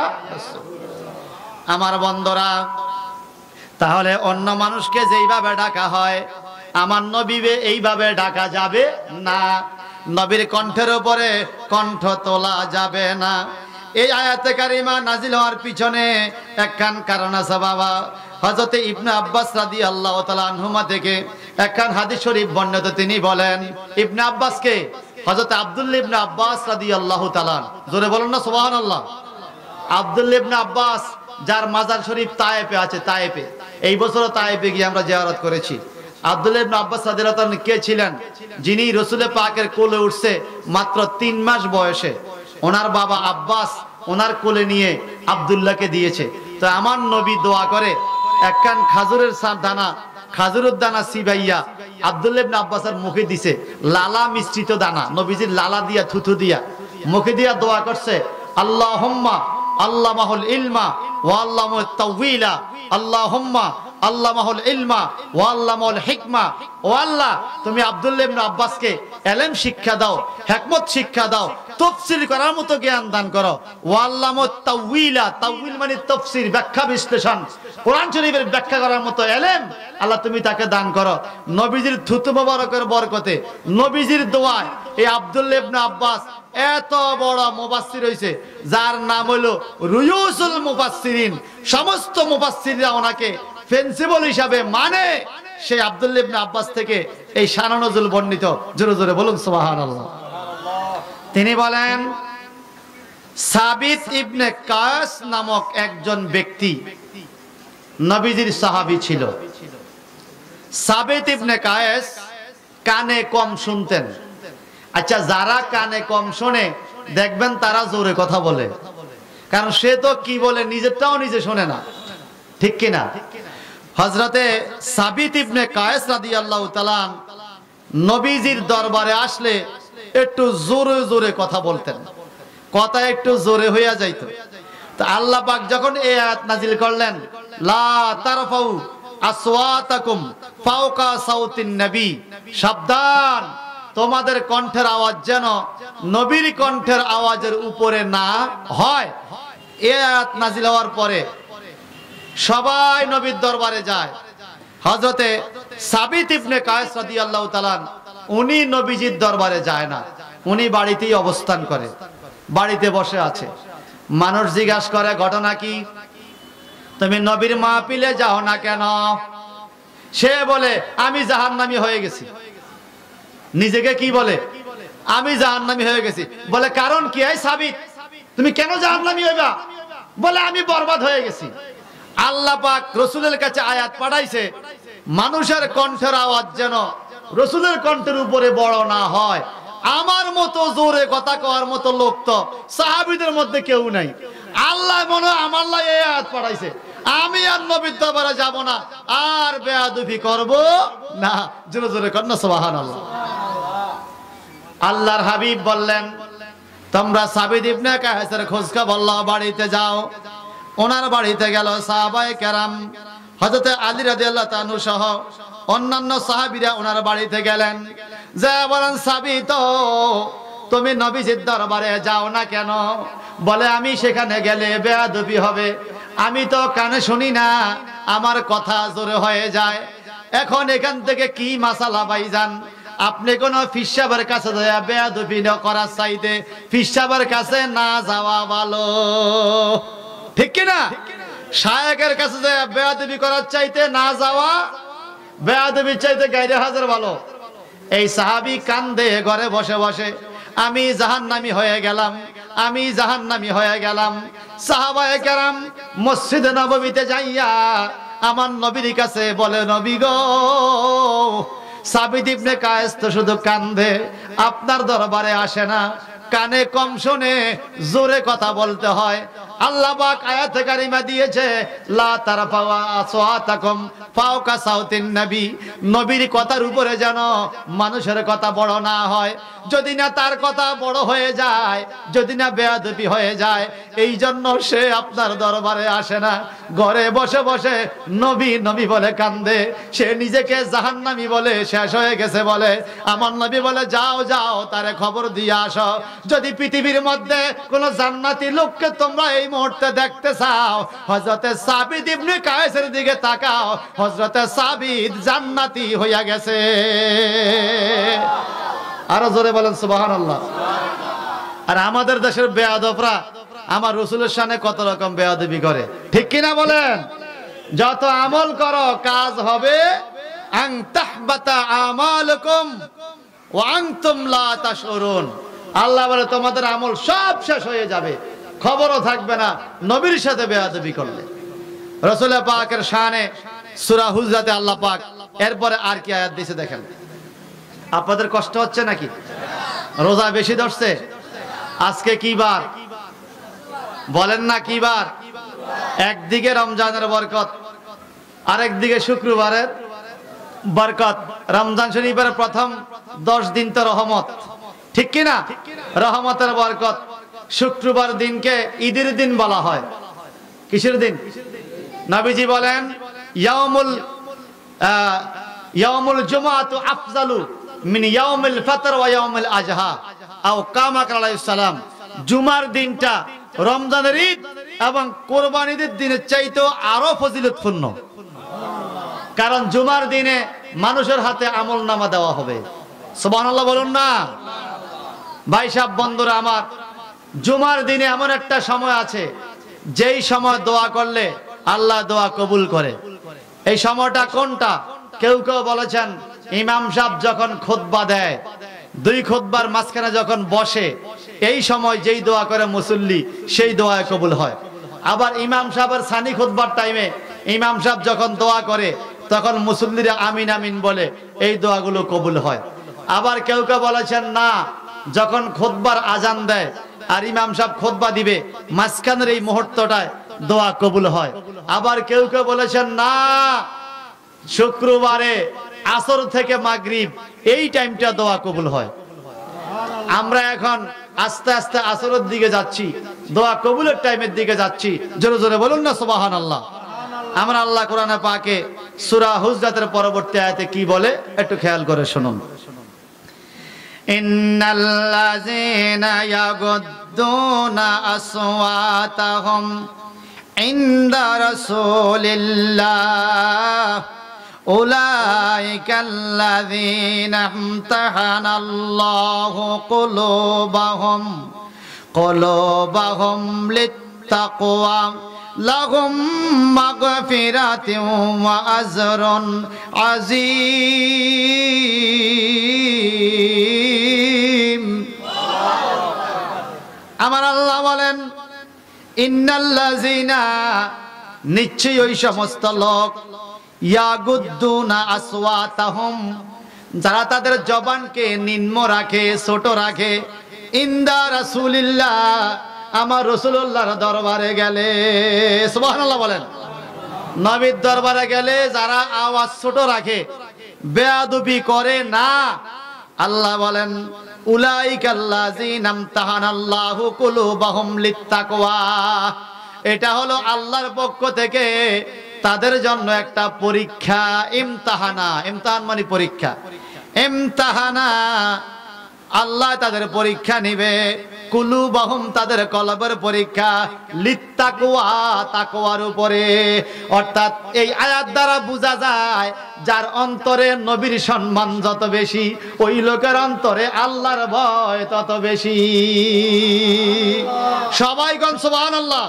রাসূল। আমার বন্ধুরা, তাহলে অন্য মানুষকে যেইভাবে ডাকা হয় আমার নবীকে এইভাবে ডাকা যাবে না। নবীর কণ্ঠের উপরে কণ্ঠ তোলা যাবে না। এই আয়াতে কারিমা নাজিল হওয়ার পিছনে একখান কারণ আছে বাবা। হযরত ইবনে আব্বাস রাদিয়াল্লাহু তাআলা আনহুমা থেকে একখান হাদিস শরীফ বর্ণিত। তিনি বলেন, ইবনে আব্বাসকে হযরত আব্দুল্লাহ ইবনে আব্বাস রাদিয়াল্লাহু তাআলা, জোরে বলেন না সুবহানাল্লাহ। আব্দুল্লাহ ইবনে আব্বাস যার মাজার শরীফ তায়েফে আছে, তায়েফে এই বছর তায়েফে গিয়ে আমরা জিয়ারত করেছি। আব্দুল্লাহ ইবনে আব্বাস রাদিয়াল্লাহু তাআলা কে ছিলেন? যিনি রাসূল পাকের কোলে উঠছে মাত্র 3 মাস বয়সে। ওনার বাবা আব্বাস ওনার কোলে নিয়ে আব্দুল্লাহকে দিয়েছে। তো আমার নবী দোয়া করে একখান খাজুরের দানা, খাজুরের দানা সিবাইয়া আব্দুল্লাহ ইবনে আব্বাসের মুখে দিছে, লালা মিশ্রিত দানা, নবীজির লালা দিয়া থুথু দিয়া মুখে দিয়া দোয়া করছে, আল্লাহুম্মা আল্লামাহুল ইলমা ওয়া আল্লামাহুত তাওয়িলা, আল্লাহুম্মা আল্লামাহুল ইলমা ওয়া আল্লামাহুল হিকমা। ও আল্লাহ, তুমি আব্দুল্লাহ ইবনে আব্বাসকে ইলম শিক্ষা দাও, হিকমত শিক্ষা দাও, তাফসীর করার মতো জ্ঞান দান করো। ওয়া আল্লামাহুত তাওয়িলা, তাওয়িল মানে তাফসীর, ব্যাখ্যা বিশ্লেষণ, কোরআন শরীফের ব্যাখ্যা করার মতো ইলম আল্লাহ তুমি তাকে দান করো। নবীজির থুতু মোবারকের বরকতে, নবীজির দোয়ায় এই আব্দুল্লাহ ইবনে আব্বাস এত বড় মুফাসসির হইছে, যার নাম হলো রুয়ুসুল মুফাসসিরিন। সমস্ত মুফাসসিররা ওনাকে প্রিন্সিপাল হিসাবে মানে। সেই আব্দুল্লাহ ইবনে আব্বাস থেকে এই শান নজুল বর্ণিত। জোরে জোরে বলুন সুবহানাল্লাহ। তিনি বলেন সাবিত ইবনে কায়েস নামক একজন ব্যক্তি নবীজির সাহাবী ছিল। সাবিত ইবনে কায়েস কানে কম শুনতেন। আচ্ছা, যারা কানে কম শোনে দেখবেন তারা জোরে কথা বলে, কারণ সে তো কি বলে নিজেরটাও নিজে শোনে না, ঠিক কিনা? হযরতে সাবিত ইবনে কায়েস রাদিয়াল্লাহু তাআলা নবীজির দরবারে আসলে একটু জোরে জোরে কথা বলতেন, কথা একটু জোরে হইয়া যাইতো। তো আল্লাহ পাক যখন এই আয়াত নাজিল করলেন, লা তারফাউ আসওয়াতাকুম ফাওকা সাউতিন নবী, সাবধান তোমাদের কণ্ঠের আওয়াজ যেন নবীর কণ্ঠের আওয়াজের উপরে না হয়। এই আয়াত নাজিল হওয়ার পরে সবাই নবীর দরবারে যায়। হযরতে সাবিত ইবনে কায়েস রাদিয়াল্লাহু তাআলা উনি নবীজির দরবারে যায় না, উনি বাড়িতেই অবস্থান করে, বাড়িতে বসে আছে। মানুষ জিজ্ঞাসা করে ঘটনা কি, তুমি নবীর মাহফিলে যাও না কেন? সে বলে আমি জাহান্নামী হয়ে গেছি। নিজেকে কি বলে? আমি জাহান্নামী হয়ে গেছি। বলে কারণ কি? এই সাবিত, তুমি কেন জাহান্নামী হইবা? বলে আমি বরবাদ হয়ে গেছি। আল্লাহ পাক রাসূলের কাছে আয়াত পাঠাইছে, মানুষের কণ্ঠের আওয়াজ যেন রাসূলের কণ্ঠের উপরে বড় না হয়। আমার মতো জোরে কথা কওয়ার মতো লোক তো সাহাবীদের মধ্যে কেউ নাই। আল্লাহ মনে হয় আমার লাগে এই আয়াত পাঠাইছে, আমি আর নবীর দরবারে যাব না, আর বেয়াদবি করব না। জোরে জোরে কর না সুবহানাল্লাহ। আল্লাহর হাবিব বললেন, তোমরা সাবিত ইবনে কায়েসের খোঁজ খবর লও, বাড়িতে যাও। ওনার বাড়িতে গেল সাহাবায়ে কেরাম, হযরত আলী রাদিয়াল্লাহু তাআলা সহ অন্যান্য সাহাবীরা ওনার বাড়িতে গেলেন। যে বলেন সাবিত তুমি নবীজির দরবারে যাও না কেন? বলে আমি সেখানে গেলে বেয়াদবি হবে, আমি তো কানে শুনি না, আমার কথা জোরে হয়ে যায়। এখন এখান থেকে কি মাসালা ভাইজান? আপনি কোন ফিসাবের কাছে যায় বেয়াদবি করার চাইতে ফিসাবের কাছে না যাওয়া ভালো, ঠিক কিনা? শায়েকের কাছে যায় বেয়াদবি করার চাইতে না যাওয়া, বেয়াদবির চাইতে গায়রে হাজার ভালো। এই সাহাবী কান্দে ঘরে বসে বসে, আমি জাহান্নামী হয়ে গেলাম, আমি জাহান্নামী হয়ে গেলাম। সাহাবায়ে কেরাম মসজিদে নববীতে যাইয়া আমার নবীর কাছে বলে, নবী গো, সাবিত ইবনে কায়েস তো শুধু কান্দে, আপনার দরবারে আসে না, কানে কম শুনে, জোরে কথা বলতে হয়। আল্লাহ পাক আয়াতে কারিমা দিয়েছে, লা তারফাউ আসওয়াতাকুম ফাওকা সাউতিন নবী, নবীর কথার উপরে যেন মানুষের কথা বড় না হয়, যদি না তার কথা বড় হয়ে যায়, যদি না বেয়াদবি হয়ে যায়, এই জন্য সে আপনার দরবারে আসে না, ঘরে বসে বসে নবী নবী বলে কান্দে, সে নিজেকে জাহান্নামী বলে শেষ হয়ে গেছে বলে। আমার নবী বলে, যাও যাও তারে খবর দিয়ে আসো, যদি পৃথিবীর মধ্যে কোন জান্নাতি লোককে তোমরা এই মুহূর্তে দেখতে চাও, হযরতে সাবিত ইবনে কায়েসের দিকে তাকাও, হযরতে সাবিত জান্নাতি হইয়া গেছে। আরো জোরে বলেন সুবহানাল্লাহ। আর আমাদের দেশের বেয়াদবরা আমার রাসূলের শানে কত রকম বেয়াদবি করে, ঠিক কিনা বলেন? যত আমল করো কাজ হবে, আন তাহবাতা আমালুকুম ওয়া আনতুম লা তাশউরুন। আল্লাহ বলে তোমাদের আমল সব শেষ হয়ে যাবে, খবরও থাকবে না নবীর সাথে বেয়াদবি করলে। রাসূল পাকের শানে সূরা হুজরাতে আল্লাহ পাক এরপরে আর কি আয়াত দিয়েছে দেখেন। আপনাদের কষ্ট হচ্ছে নাকি? রোজা বেশি ধরছে? আজকে কি বার বলেন না? কি বার? একদিকে রমজানের বরকত, আরেকদিকে শুক্রবারের বরকত। রমজান শরীফের প্রথম 10 দিন তো রহমত, ঠিক কিনা? রহমতের বরকত। শুক্রবার দিনকে ঈদের দিন বলা হয়। কিসের দিন? নবীজি বলেন, ইয়াউমুল জুমআতু আফজালু মিন ইয়াউমিল ফতর ওয়া ইয়াউমিল আজহা আও কামা আলাইহিস সালাম। জুমার দিনটা রমজানের ঈদ এবং কোরবানির দিনের চাইতে আরো ফজিলতপূর্ণ, কারণ জুমার দিনে মানুষের হাতে আমলনামা দেওয়া হবে। সুবহানাল্লাহ বলুন না। ভাই সাহেব, বন্ধুরা আমার, জুমার দিনে এমন একটা সময় আছে যেই সময় দোয়া করলে আল্লাহ দোয়া কবুল করে। এই সময়টা কোনটা? কেউ কেউ বলেছেন ইমাম সাহেব যখন খুতবা দেয়, 2 খুতবার মাঝখানে যখন বসে, এই সময় যেই দোয়া করে মুসল্লি সেই দোয়া কবুল হয়। আবার ইমাম সাহেবের সানি খুতবার টাইমে ইমাম সাহেব যখন দোয়া করে তখন মুসল্লিরা আমিন আমিন বলে, এই দোয়াগুলো কবুল হয়। আবার কেউ কেউ বলেছেন না, যখন খুতবার আজান দেয় আর ইমাম সাহেব খুতবা দিবে, মাঝখানের এই মুহূর্তটায় দোয়া কবুল হয়। আবার কেউ কেউ বলেছেন না, শুক্রবারে আসর থেকে মাগরিব এই টাইমটা দোয়া কবুল হয়। আমরা এখন আস্তে আস্তে আসরের দিকে যাচ্ছি, দোয়া কবুলের টাইমের দিকে যাচ্ছি। জোরে জোরে বলুন না সুবহানাল্লাহ। আমরা আল্লাহ কোরআনে পাকে সূরা হুজরাতের পরবর্তী আয়াতে কি বলে একটু খেয়াল করে শুনুন। ইন্নাল্লাযীনা ইয়াগুদ্দুনা আসওয়াতাহুম ইনদা রাসূলিল্লাহ উলাইকাল্লাযীনা ইমতাহানাল্লাহু কুলুবাহুম লিত্তাকওয়া লাহুম মাগফিরাতুন ওয়া আজরুন আযীম। আমার আল্লাহ বলেন, ইন্নাল্লাযীনা, নিশ্চয়ই ওই সমস্ত লোক, ইয়াগুদ্দুনা আসওয়াতাহুম, যারা তাদের জবানকে নিম্ন রাখে, ছোট রাখে, ইনদা রাসূলিল্লাহ, আমার রাসূলুল্লাহর দরবারে গেলে। সুবহানাল্লাহ বলেন। নবীর দরবারে গেলে যারা আওয়াজ ছোট রাখে, বেয়াদবি করে না, আল্লাহ বলেন উলাইকাল্লাযীনা ইমতাহানাল্লাহু কুলুবাহুম লিত্তাকওয়া, এটা হলো আল্লাহর পক্ষ থেকে তাদের জন্য একটা পরীক্ষা। ইমতাহানা, ইমতাহান মানে পরীক্ষা। ইমতাহানা, আল্লাহ তাদের পরীক্ষা নিবে, কুলুবাহুম তাদের কলবের পরীক্ষা, লিত্তাকওয়া তাকওয়ার উপরে। অর্থাৎ এই আয়াত দ্বারা বোঝা যায় যার অন্তরে নবীর সম্মান যত বেশি, ওই লোকের অন্তরে আল্লাহর ভয় তত বেশি। সবাই গণ সুবহানাল্লাহ।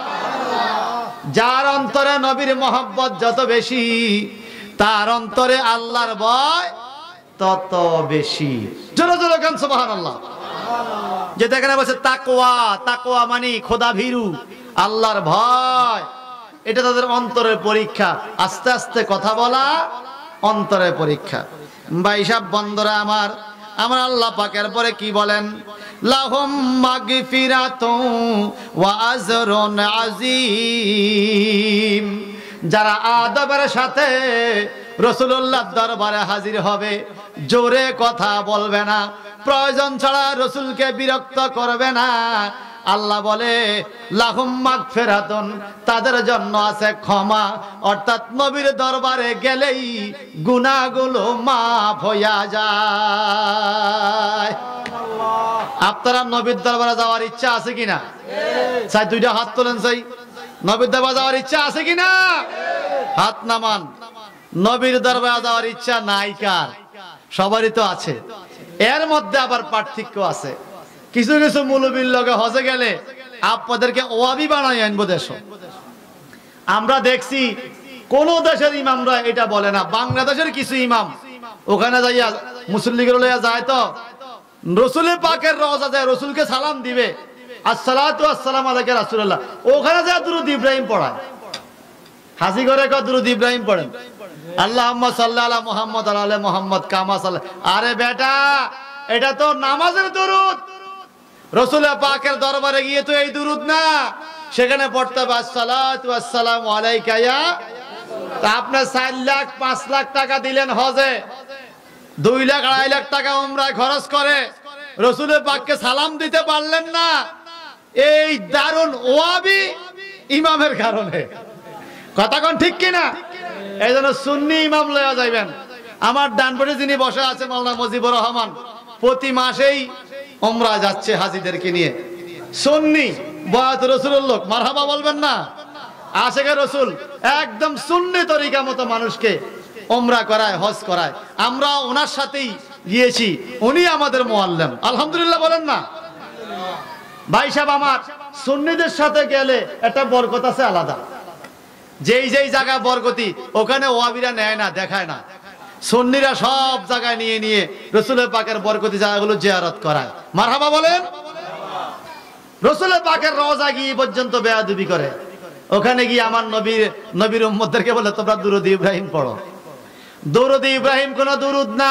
যার অন্তরে নবীর মহব্বত যত বেশি, তার অন্তরে আল্লাহর ভয় তত বেশি। জোরে জোরে গান সুবহানাল্লাহ। যেটা এখানে বলছে তাকওয়া, তাকওয়া মানে খোদা ভীরু, আল্লাহর ভয়, এটা তাদের অন্তরের পরীক্ষা। আস্তে আস্তে কথা বলা অন্তরের পরীক্ষা। ভাই সাহেব বন্ধুরা আমার, আমার আল্লাহ পাকের পরে কি বলেন? লাহুম মাগফিরাতুন ওয়া আজরুন আযীম। যারা আদবের সাথে রাসূলুল্লাহর দরবারে হাজির হবে, জোরে কথা বলবে না, প্রয়োজন ছাড়া রাসূলকে বিরক্ত করবে না, আল্লাহ বলে লাহুম মাগফিরাতুন, তাদের জন্য আছে ক্ষমা। অর্থাৎ নবীর দরবারে গেলেই গুনাহগুলো মাফ হইয়া যায়। আপনারা নবীর দরবারে যাওয়ার ইচ্ছা আছে কিনা? চাই দুইটা হাত তোলেন। চাই নবীর দরবারে যাওয়ার ইচ্ছা আছে কিনা? হাত নামান। নবীর দরবারে যাওয়ার ইচ্ছা নাই কার? সবারই তো আছে। এর মধ্যে আবার পার্থক্য আছে। কিছু কিছু মুলবির লগে হজে গেলে আপনাদেরকে ওয়াবি বানাই আনবো দেশ। আমরা দেখছি কোন দেশের ইমামরা এটা বলে না। বাংলাদেশের কিছু ইমাম ওখানে যাইয়া মুসল্লিগুলো লইয়া যায়, তো রসুলের পাকের রওজা যায়, রসুলকে সালাম দিবে, আসসালাতু আসসালামু আলাইকা রাসূলুল্লাহ, ওখানে যায় দুরূদ ইব্রাহিম পড়ায়। হাসি করে কয় দুরূদ ইব্রাহিম পড়েন, আল্লাহুম্মা সাল্লি আলা মুহাম্মদ ওয়া আলা মুহাম্মদ কামা সাল্লা। আরে বেটা, এটা তো নামাজের দুরূদ। রাসূলের পাকের দরবারে গিয়ে তো এই দুরূদ না, সেখানে পড়তে হবে আসসালাতু আসসালামু আলাইকা ইয়া। তা আপনি 4 লাখ 5 লাখ টাকা দিলেন হজে, 2 লাখ 2.5 লাখ টাকা উমরায় খরচ করে রাসূলের পাককে সালাম দিতে পারলেন না। এই দারুণ ওয়াবি ইমামের কারণে। কথা কোন ঠিক কিনা? এই জন্য সুন্নি ইমাম লয়া যাইবেন। আমার ডানপটে যিনি বসে আছেন মাওলানা মুজিবুর রহমান, প্রতি মাসেই উমরা যাচ্ছে হাজিদেরকে নিয়ে। সুন্নি, বয়াত রাসূলুল্লাহ লোক, মারহাবা বলবেন না? আশেকে রাসূল, একদম সুন্নি তরিকা মতো মানুষকে উমরা করায়, হজ করায়। আমরা ওনার সাথেই গিয়েছি, উনি আমাদের মুআল্লিম। আলহামদুলিল্লাহ বলেন না? ভাই সাহেব আমার, সুন্নিদের সাথে গেলে একটা বরকত আছে আলাদা। যেই যেই জায়গা বরকতি, ওখানে ওয়াবিরা নেয় না, দেখায় না। সুন্নিরা সব জায়গায় নিয়ে নিয়ে রাসূলের পাকের বরকতি জায়গাগুলো জিয়ারত করায়। মারহাবা বলেন? রাসূলের পাকের রওজা গিয়ে পর্যন্ত বেয়াদবি করে। ওখানে গিয়ে আমার নবীর উম্মতদেরকে বলে তোমরা দুরূদ ইব্রাহিম পড়ো। দুরূদ ইব্রাহিম কোন দুরূদ না,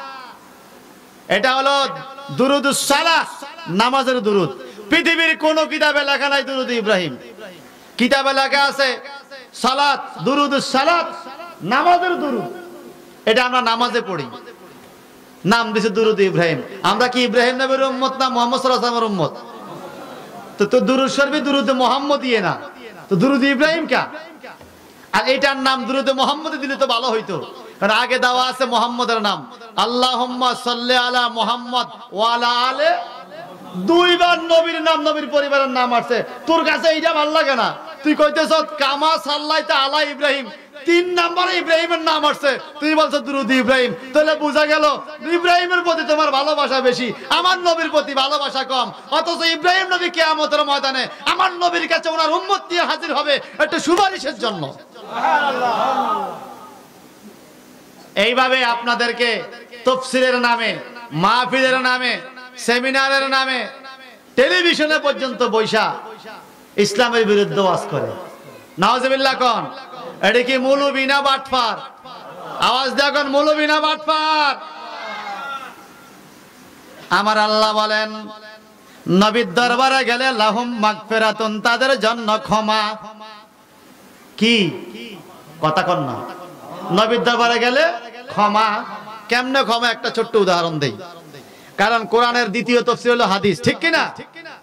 এটা হলো দুরুদুস সালাহ, নামাজের দুরূদ। পৃথিবীর কোন কিতাবে লেখা নাই দুরূদ ইব্রাহিম। কিতাবে লেখা আছে সালাত, দুরুদুস সালাত, নামাজের দুরূদ। এটা আমরা নামাজে পড়ি, নাম দিছে দুরূদ ইব্রাহিম। আমরা কি ইব্রাহিম নবীর উম্মত না মুহাম্মদ সাল্লাল্লাহু আলাইহি ওয়াসাল্লামের উম্মত? তো দুরূদ শরীফ দুরূদ মুহাম্মদিয়ে না, তো দুরূদ ইব্রাহিম কা? আর এটার নাম দুরূদ মুহাম্মদি দিলে তো ভালো হইতো, কারণ আগে দেওয়া আছে মুহাম্মদের নাম, আল্লাহুম্মা সাল্লি আলা মুহাম্মদ ওয়া আলা আলে। দুইবার নবীর নাম, নবীর পরিবারের নাম আছে। তোর কাছে এইটা ভালো লাগে না? তুই কইতেছ কামা সাল্লাইতা আলা ইব্রাহিম, 3 নম্বরে ইব্রাহিমের নাম আসছে, তুই বলছ দুরূদ ইব্রাহিম। তাহলে বোঝা গেল ইব্রাহিমের প্রতি তোমার ভালোবাসা বেশি, আমার নবীর প্রতি ভালোবাসা কম। অথচ ইব্রাহিম নবী কিয়ামতের ময়দানে আমার নবীর কাছে ওনার উম্মত নিয়ে হাজির হবে একটা সুপারিশের জন্য। এইভাবে আপনাদেরকে তাফসীরের নামে, মাহফিলের নামে, সেমিনারের নামে, টেলিভিশনে পর্যন্ত বৈশা ইসলামের বিরুদ্ধে ওয়াজ করে। নাউজুবিল্লাহ কোন? এটা কি মৌলবি না বাটফার? আওয়াজ দেখুন, মৌলবি না বাটফার? আমার আল্লাহ বলেন নবীর দরবারে গেলে লাহুম মাগফিরাতুন, তাদের জন্য ক্ষমা। কি কথা কন না? নবীর দরবারে গেলে ক্ষমা। কেমনে ক্ষমা? একটা ছোট্ট উদাহরণ দেই, কারণ কোরআনের দ্বিতীয় তাফসীর হলো হাদিস, ঠিক কি না?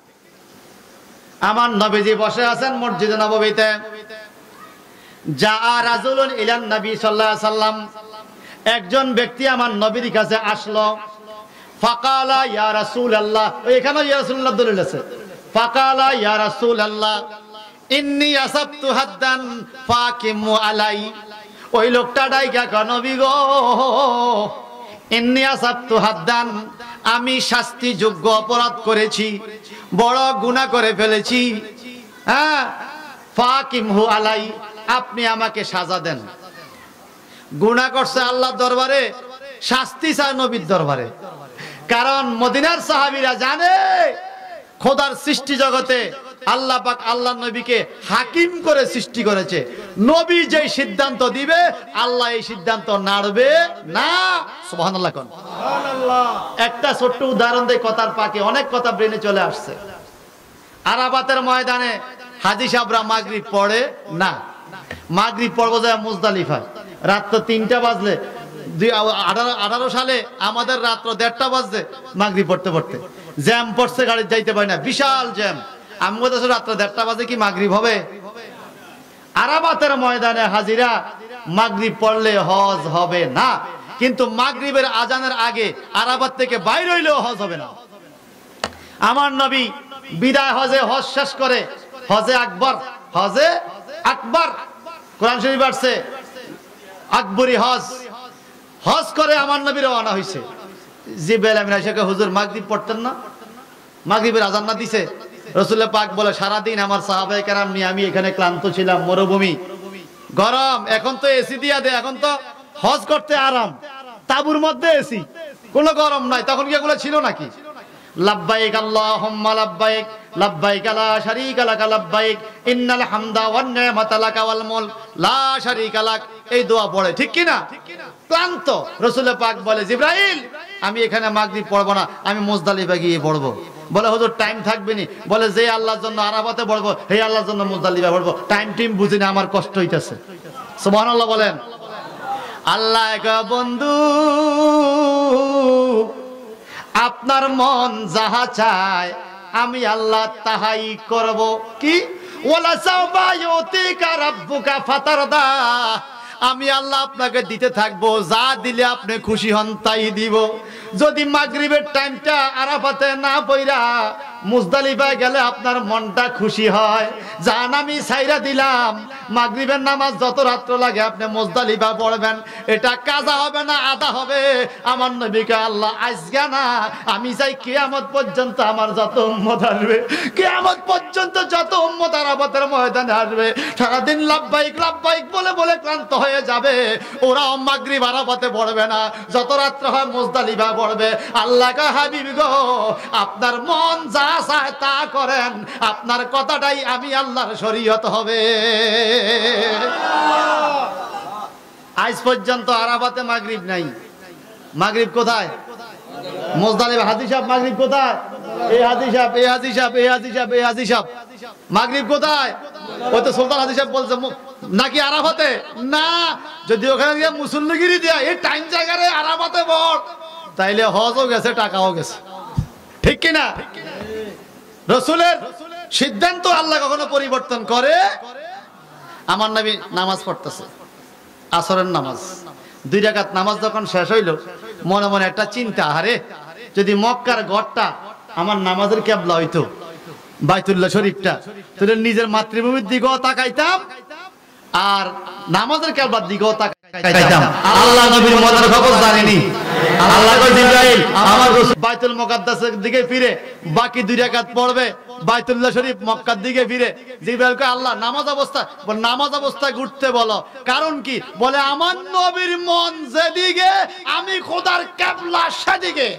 আমার নবীজি বসে আছেন মসজিদে নববীতে। জা রাজুলুন ইলান নবী সাল্লাল্লাহু আলাইহি সাল্লাম, একজন ব্যক্তি আমার নবীর কাছে আসলো, ফাকালা ইয়া রাসূলুল্লাহ, এখানে ইয়া রাসূলুল্লাহ দলিল আছে, ফাকালা ইয়া রাসূলুল্লাহ ইন্নী আসাবতু হাদ্দান ফাকিমু আলাই। ওই লোকটা ডাইকা কয়, নবী গো, ইন্নী আসাবতু হাদ্দান, আমি শাস্তিযোগ্য অপরাধ করেছি, বড় গুনাহ করে ফেলেছি, হ্যাঁ, ফাকিমহু আলাই, আপনি আমাকে সাজা দেন। গুনাহ করছে আল্লাহর দরবারে, শাস্তি চায় নবীর দরবারে। কারণ মদিনার সাহাবীরা জানে খোদার সৃষ্টি জগতে আল্লাহ পাক আল্লাহ নবীকে হাকিম করে সৃষ্টি করেছে। নবী যেই সিদ্ধান্ত দিবে আল্লাহ এই সিদ্ধান্ত নাড়বে না। সুবহানাল্লাহ কোন সুবহানাল্লাহ। একটা ছোট্ট উদাহরণ দেই, কথার পাকে অনেক কথা ব্রেনে চলে আসছে। আরাফাতের ময়দানে হাজী সাহেবরা মাগরিব পড়ে না, মাগরিব পড়বো যায় মুজদালিফায়, রাত 3টা বাজলে, 2018 সালে আমাদের রাত্র 1:30 বাজছে মাগরিব পড়তে পড়তে, জ্যাম পড়ছে, গাড়ি যাইতে পারি না, বিশাল জ্যাম। আমি বলতেছি রাত্র 1:30 বাজে কি মাগরিব হবে? আরাফাতের ময়দানে হাজিরা মাগরিব পড়লে হজ হবে না, কিন্তু মাগরিবের আজানের আগে আরাফাত থেকে বাইরে হইলেও হজ হবে না। আমার নবী বিদায় হজে হজ শেষ করে, হজে আকবর, হজে আকবর কোরআন শরীফ আসছে, আকবরী হজ, হজ করে আমার নবী রওনা হইছে। জিবরাইল আমিন আয়েশাকে, হুজুর মাগরিব পড়তেন না? মাগরিবের আজান না দিছে? রাসূলুল্লাহ পাক বলে, সারাদিন আমার সাহাবায়ে কেরাম নিয়ে আমি এখানে ক্লান্ত ছিলাম, মরুভূমি, গরম, এখন তো এসি দিয়া দে, এখন তো হজ করতে আরাম, তাঁবুর মধ্যে এসি, কোনো গরম নাই। তখন কি এগুলো ছিল নাকি? লাব্বাইক আল্লাহুম্মা লাব্বাইক, লাব্বাইক লা শারীকা লাক লাব্বাইক, ইন্নাল হামদা ওয়ান নি'মাতা লাকা ওয়াল মুলক লা শারীকা লাক, এই দোয়া পড়ে, ঠিক কি না? ক্লান্ত। রাসূলুল্লাহ পাক বলে, জিবরাইল আমি এখানে মাগরিব পড়বো না, আমি মুজদালিফা গিয়ে পড়বো। বলে, হুজুর টাইম থাকবে নি? বলে, যে আল্লাহর জন্য আরাফাতে পড়বো, হে আল্লাহর জন্য মুজদালিফা পড়বো, টাইম টিম বুঝি না, আমার কষ্ট হইতেছে। সুবহানাল্লাহ বলেন। আল্লাহ কয়, বন্ধু আপনার মন যাহা চায় আমি আল্লাহ তাহাই করব। কি? ওয়ালা সাওফা ইউতিকা রাব্বুকা ফাতারদা, আমি আল্লাহ আপনাকে দিতে থাকবো, যা দিলে আপনি খুশি হন তাই দিব। যদি মাগরিবের টাইমটা আরাফাতে না পইরা মুজদালিফায় গেলে আপনার মনটা খুশি হয়, জান আমি ছাইরা দিলাম, মাগরিবের নামাজ যত রাত্র লাগে আপনি মুজদালিফা পড়বেন, এটা কাজা হবে না, আদা হবে। আমার নবীকে আল্লাহ আজকে না, আমি চাই কিয়ামত পর্যন্ত আমার যত উম্মত আসবে, কিয়ামত পর্যন্ত যত উম্মত আরাফাতের ময়দানে আসবে, সারাদিন লাব্বাইক লাব্বাইক বলে বলে ক্লান্ত হয়ে যাবে, ওরা মাগরিব আরাফাতে পড়বে না, যত রাত্র হয় মুজদালিফা পড়বে। আল্লাহ কা হাবিব গো, আপনার মন যা চায় তা করেন, আপনার কথাটাই আমি আল্লাহর শরীয়ত হবে। আজ পর্যন্ত আরাফাতে মাগরিব নাই। মাগরিব কোথায়? মুজদালিফা। হাজী সাহেব মাগরিব কোথায়? এই হাজী সাহেব, এই হাজী সাহেব, এই হাজী সাহেব, এই হাজী সাহেব, মাগরিব কোথায়? ওই তো সুলতান হাজী সাহেব বলছে নাকি আরাফাতে না। যদি ওখানে গিয়ে মুসল্লিগিরি দেয়া এই টাইম জায়গায় আরাফাতে পড়, তাইলে হজও গেছে, টাকাও গেছে, ঠিক কিনা? রাসূলের সিদ্ধান্ত আল্লাহ কখনো পরিবর্তন করে? আমার নবী নামাজ পড়তেছে, আসরের নামাজ, 2 রাকাত নামাজ যখন শেষ হইল, মনে মনে একটা চিন্তা, আরে যদি মক্কার ঘরটা আমার নামাজের কিবলা হইতো, বাইতুল্লাহ শরীফটা, তাহলে নিজের মাতৃভূমির দিকেও তাকাইতাম আর নামাজের কিবলার দিকেও তাকাইতাম। আল্লাহ নবীর মনের খবর জানেনি। আল্লাহ কয়, জিবরাইল আমার রাসূল বাইতুল মুকাদ্দাসের দিকে ফিরে বাকি 2 রাকাত পড়বে, বাইতুল্লাহ শরীফ মক্কার দিকে ফিরে। জিবরাইল কয়, আল্লাহ নামাজ অবস্থা, বলে নামাজ অবস্থায় ঘুরতে বলো, কারণ কি? বলে আমার নবীর মন যেদিকে আমি খোদার কিবলা সেদিকে।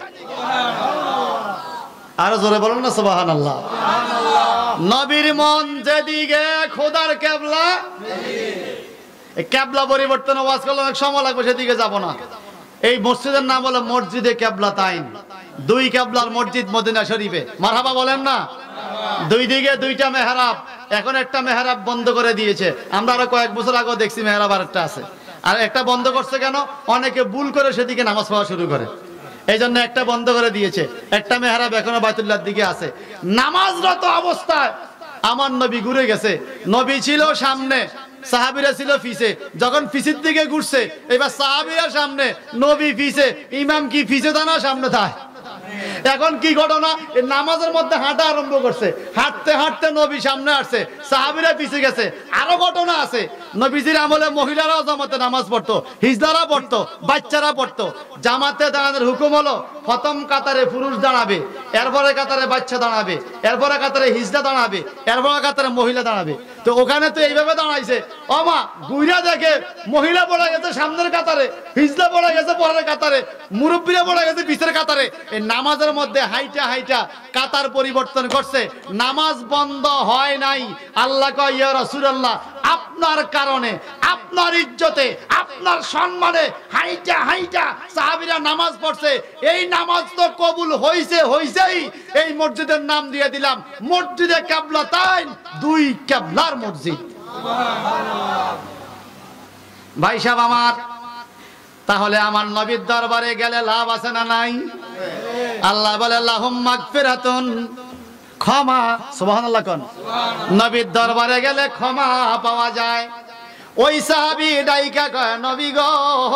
আরো জোরে বলুন না সুবহানাল্লাহ। নবীর মন যেদিকে খোদার কিবলা সেদিকে। কিবলা পরিবর্তন ওয়াজ করলে অনেক সময় লাগবে, সেদিকে যাব না। এই মসজিদের নাম হলো মসজিদে কিবলাতাইন, 2 কিবলার মসজিদ মদিনা শরীফে। মারহাবা বলেন না? 2 দিকে 2টা মেহরাব, এখন একটা মেহরাব বন্ধ করে দিয়েছে। আমরা আরো কয়েক বছর আগে দেখছি মেহরাব আরেকটা আছে, আর একটা বন্ধ করছে কেন? অনেকে ভুল করে সেদিকে নামাজ পড়া শুরু করে, এই জন্য একটা বন্ধ করে দিয়েছে। একটা মেহরাব এখনো বাইতুল্লাহর দিকে আছে। নামাজরত অবস্থায় আমার নবী ঘুরে গেছে, নবী ছিল সামনে, সাহাবীরা ছিল পিছে, যখন পিছের দিকে ঘুরছে এবার সাহাবীরা সামনে, নবী পিছে, ইমাম কি পিছে দানা সামনে থাকে। এখন কি ঘটনা, নামাজের মধ্যে হাঁটা আরম্ভ করছে, হাঁটতে হাঁটতে নবী সামনে আসছে, সাহাবীরা পিছে গেছে। আরো ঘটনা আছে, নবীজির আমলে মহিলারাও জামাতে নামাজ পড়তো, হিজড়ারা পড়তো, বাচ্চারা পড়তো। জামাতে দাঁড়ানোর হুকুম হলো প্রথম কাতারে পুরুষ দাঁড়াবে, এরপরে কাতারে বাচ্চা দাঁড়াবে, এরপরে কাতারে হিজড়া দাঁড়াবে, এরপরে কাতারে মহিলা দাঁড়াবে। তো ওখানে তো এইভাবে দাঁড়াইছে, ওমা গুইরা দেখে মহিলা পড়ে গেছে সামনের কাতারে, হিজড়া পড়ে গেছে পরের কাতারে, মুরব্বীরা পড়ে গেছে পিছের কাতারে। এই নামাজের মধ্যে হাইটা হাইটা কাতার পরিবর্তন করছে, নামাজ বন্ধ হয় নাই। আল্লাহ কয় ইয়া রাসূলুল্লাহ, আপনার কারণে, আপনার ইজ্জতে, আপনার সম্মানে হাইটা হাইটা সাহাবীরা নামাজ পড়ছে। এই নামাজ তো কবুল হইছেই। এই মসজিদের নাম দিয়ে দিলাম মসজিদে কিবলাতাইন, দুই কিবলার মসজিদ। ভাই সাহেব আমার, তাহলে আমার নবীর দরবারে গেলে লাভ আছে না নাই? আল্লাহ বলে আল্লাহুম্মা মাগফিরাতুন, ক্ষমা। সুবহানাল্লাহ কোন? নবীর দরবারে গেলে ক্ষমা পাওয়া যায়। ওই সাহাবী ডাইকা কয়, নবী গো,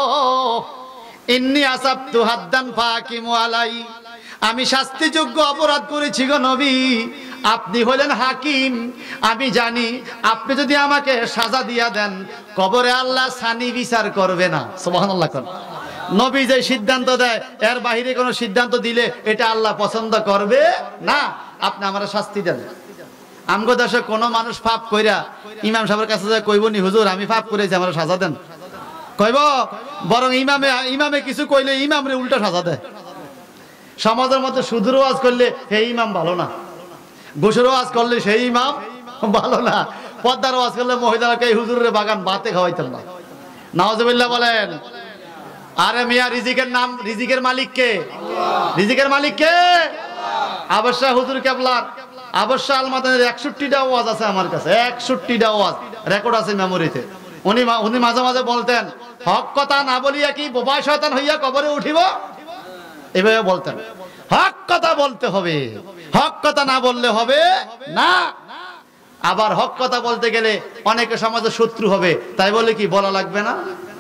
ইন্নী আসাবতু হাদ্দান ফাকিমু আলাই, আমি শাস্তিযোগ্য অপরাধ করেছি গো নবী, আপনি হলেন হাকিম, আমি জানি আপনি যদি আমাকে সাজা দিয়া দেন কবরে আল্লাহ সানি বিচার করবে না। সুবহানাল্লাহ কোন? নবী যে সিদ্ধান্ত দেয় এর বাইরে কোনো সিদ্ধান্ত দিলে এটা আল্লাহ পছন্দ করবে না। আপনি আমার শাস্তি দেন। আমগো দেশে কোনো মানুষ পাপ কইরা ইমাম সাহেবের কাছে যায় কইব নি, হুজুর আমি পাপ করেছি আমার সাজা দেন? কইব? বরং ইমামে কিছু কইলে ইমামরে উল্টা সাজা দেয়। সমাজের মধ্যে সুদের ওয়াজ করলে সেই ইমাম ভালো না, ঘুষের ওয়াজ করলে সেই ইমাম ভালো না, পদ্মার ওয়াজ করলে মহিলাকে এই হুজুরের বাগান বাতে খাওয়াইতেন না। নাউজুবিল্লাহ বলেন। আরে মিয়া, রিজিকের নাম, রিজিকের মালিক কে? রিজিকের মালিক কে? আবশ্যা হুজুর কেবলার আবশ্যা আল মাদানের 61টা ওয়াজ আছে আমার কাছে, 61টা ওয়াজ রেকর্ড আছে মেমোরিতে। উনি মাঝে মাঝে বলতেন, হক কথা না বলিয়া কি বোবা শয়তান হইয়া কবরে উঠিব, এভাবে বলতেন। হক কথা বলতে হবে, হক কথা না বললে হবে না। আবার হক কথা বলতে গেলে অনেকে সমাজে শত্রু হবে, তাই বলে কি বলা লাগবে না?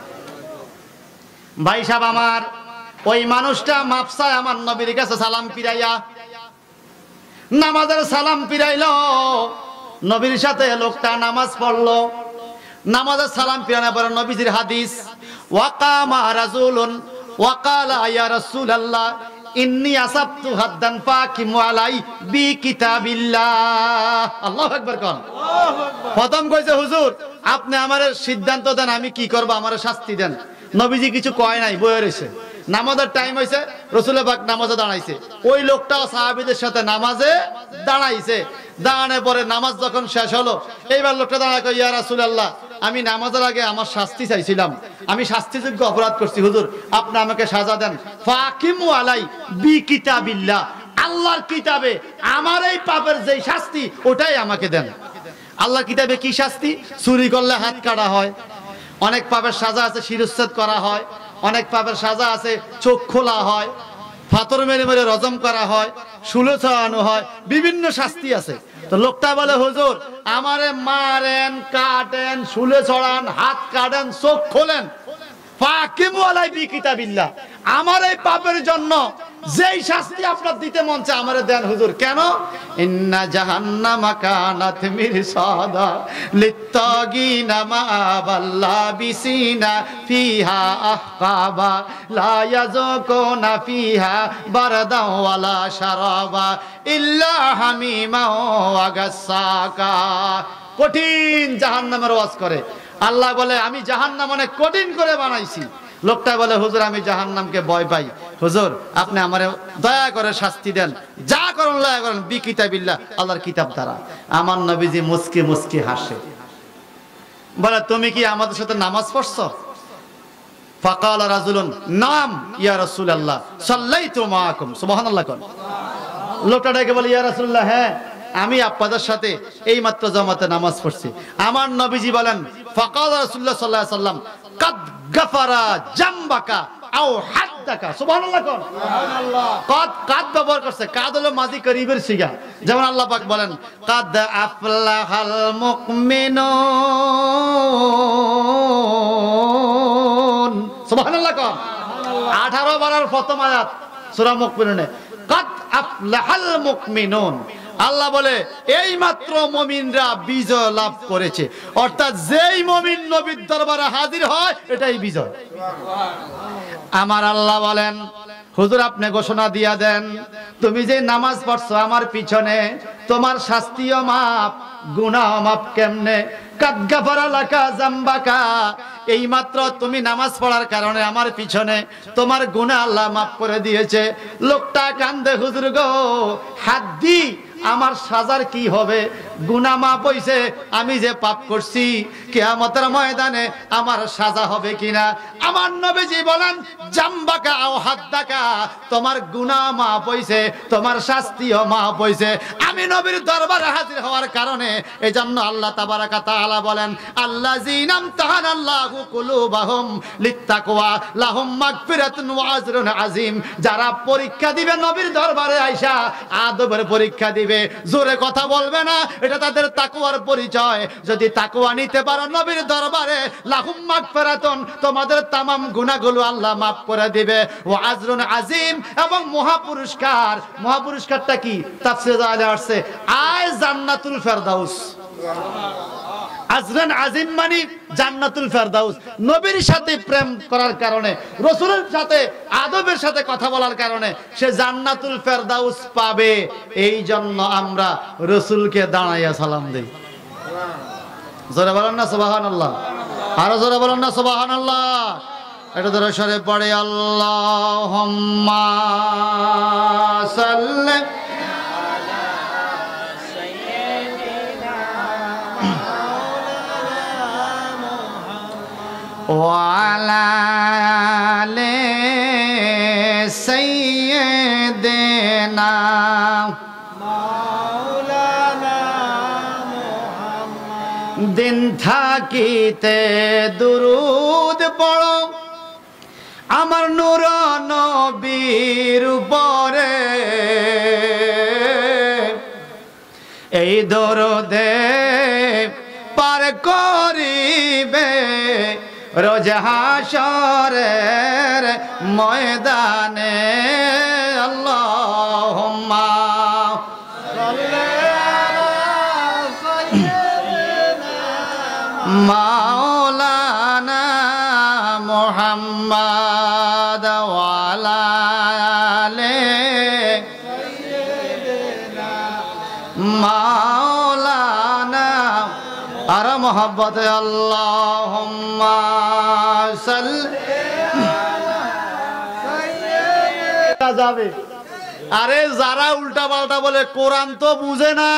ভাই সাহেব আমার, ওই মানুষটা মাপসায় আমার নবীর কাছে সালাম ফিরাইয়া, নামাজের সালাম ফিরাইল, নবীর সাথে লোকটা নামাজ পড়লো। নামাজের সালাম ফিরানোর পরে নবীজির হাদিস, ওয়াকামা রাজুলুন ওয়াকালা ইয়া রাসূলুল্লাহ ইন্নী আসাবতু হাদ্দান ফাকিমু আলাই বি কিতাবিল্লাহ। আল্লাহু আকবার কোন? প্রথম কইছে, হুজুর আপনি আমারে সিদ্ধান্ত দেন আমি কি করব, আমারে শাস্তি দেন। নবীজি কিছু কয় নাই, বয়ে রইছে। নামাজের টাইম হইছে, রাসূল পাক নামাজে দাঁড়াইছে, ওই লোকটাও সাহাবীদের সাথে নামাজে দাঁড়াইছে। দাঁড়ানোর পরে নামাজ যখন শেষ হলো, এইবার লোকটা দাঁড়ায় কয়, ইয়া রাসূলুল্লাহ, আমি নামাজের আগে আমার শাস্তি চাইছিলাম, আমি শাস্তিযোগ্য অপরাধ করছি, হুজুর আপনি আমাকে সাজা দেন। ফাকিমু আলাই বি কিতাবিল্লাহ, আল্লাহর কিতাবে আমার এই পাপের যেই শাস্তি ওটাই আমাকে দেন। আল্লাহর কিতাবে কি শাস্তি? চুরি করলে হাত কাটা হয়, অনেক পাপের সাজা আছে শিরশ্ছেদ করা হয়, অনেক পাপের সাজা আছে চোখ খোলা হয়, পাথর মেরে মেরে রজম করা হয়, শুলে ছড়ানো হয়, বিভিন্ন শাস্তি আছে। তো লোকটা বলে, হুজুর আমারে মারেন, কাটেন, শুলে ছড়ান, হাত কাটেন, চোখ খোলেন, ফাকিমু আলাই বি কিতাবিল্লাহ, আমার এই পাপের জন্য যেই শাস্তি আপনার দিতে মন চায় আমারে দেন হুজুর। কেন? ইন্না জাহান্নামা কানাত মিরসাদা লিত্তাগিনা মাআবাল্লা বিসিনা ফিহা আহকাবা লা ইয়াযুকুনা ফিহা বারদাও ওয়ালা শারাবা ইল্লা হামিমা ওয়া গাসসাকা। কঠিন জাহান্নামের ওয়াজ করে। আল্লাহ বলে আমি জাহান্নাম অনেক কঠিন করে বানাইছি। লোকটা বলে, হুজুর আমি জাহান্নামকে ভয় পাই, হুজুর আপনি আমারে দয়া করে শাস্তি দেন, যা করেন দয়া করেন বি কিতাবিল্লাহ, আল্লাহর কিতাব দ্বারা। আমার নবীজি মুস্কি মুস্কি হাসে, বলে তুমি কি আমাদের সাথে নামাজ পড়ছো? ফাকালা রাজুলুন নাম ইয়া রাসূলুল্লাহ সাল্লাইতু মাআকুম। সুবহানাল্লাহ কোন? লোকটা ডেকে বলে, ইয়া রাসূলুল্লাহ, হ্যাঁ আমি আপনাদের সাথে এই মাত্র জামাতে নামাজ পড়ছি। আমার নবীজি বলেন, ফাকালা রাসূলুল্লাহ সাল্লাল্লাহু আলাইহি ওয়াসাল্লাম কাদ গাফারা জামবাকা আও হাদ হাদ্দাকা সুবহানাল্লাহ কোন কাদ কাদ ব্যবহার করছে কাদ হলো মাজি করিবের সিগা যেমন আল্লাহ পাক বলেন কাদ আফলাহাল মুমিনুন সুবহানাল্লাহ কোন 18 বারের প্রথম আয়াত সূরা মুমিনুনে কাদ আফলাহাল মুমিনুন আল্লাহ বলে এই মাত্র মুমিনরা বিজয় লাভ করেছে অর্থাৎ যেই মুমিন নবীর দরবারে হাজির হয় এটাই বিজয় আমার আল্লাহ বলেন হুজুর আপনি ঘোষণা দিয়া দেন তুমি যে নামাজ পড়ছো আমার পিছনে তোমার শাস্তিও মাপ গুনাহ মাপ কেমনে কাদ গাফারা লাকা জামবাকা এই মাত্র তুমি নামাজ পড়ার কারণে আমার পিছনে তোমার গুনাহ আল্লাহ মাফ করে দিয়েছে লোকটা কান্দে হুজুর গো হাদ্দি আমার সাজার কি হবে গুনাহ মাফ হইছে আমি যে পাপ করছি কিয়ামতের ময়দানে আমার সাজা হবে কিনা আমার নবীজি বলেন জামবাকা আও হাদ্দাকা তোমার গুনাহ মাফ হইছে তোমার শাস্তিও মাফ হইছে আমি নবীর দরবারে হাজির হওয়ার কারণে এজন্য আল্লাহ তাবারাকা তাআলা বলেন আল্লাযীনা আমতাহানাল্লাহু কুলুবাহুম লিত্তাকওয়া লাহুম মাগফিরাতুন ওয়া আজরুন আযীম যারা পরীক্ষা দিবে নবীর দরবারে আয়েশা আদবের পরীক্ষা দিবে জোরে কথা বলবে না এটা তাদের তাকওয়ার পরিচয় যদি তাকওয়া নিতে পারো নবীর দরবারে লাহুম মাগফিরাতুন তোমাদের तमाम গুনাহগুলো আল্লাহ maaf করে দিবে ওয়া আজরুন আযীম এবং মহাপুরস্কারটা কি তাফসীরে আসছে আয় জান্নাতুল ফেরদাউস আজরান আজিম মানে জান্নাতুল ফেরদাউস নবীর সাথে প্রেম করার কারণে রাসূলের সাথে আদবের সাথে কথা বলার কারণে সে জান্নাতুল ফেরদাউস পাবে এই জন্য আমরা রাসূলকে দাঁড়াইয়া সালাম দেই জোরে বলেন না সুবহানাল্লাহ আরো জোরে বলেন না সুবহানাল্লাহ এটা ধরে সরে পড়ে আল্লাহুম্মা সাল্লি وعلى آل سيدنا مولانا محمد দিন থাকিতে দুরূদ পড়ো আমার নূর নবীর উপরে এই দরদে পার করিবে রোজ হাশরের ময়দানে আল্লাহুম্মা সাল্লি আলা সাইয়্যিদিনা মাওলানা মুহাম্মদ ওয়া আলা আলি সাইয়্যিদিনা মাওলানা আর মোহাব্বত আল্লাহুম্মা সাল্লি আলা সাইয়্যিদিনা যাবে আরে যারা উল্টা পাল্টা বলে কোরআন তো বুঝে না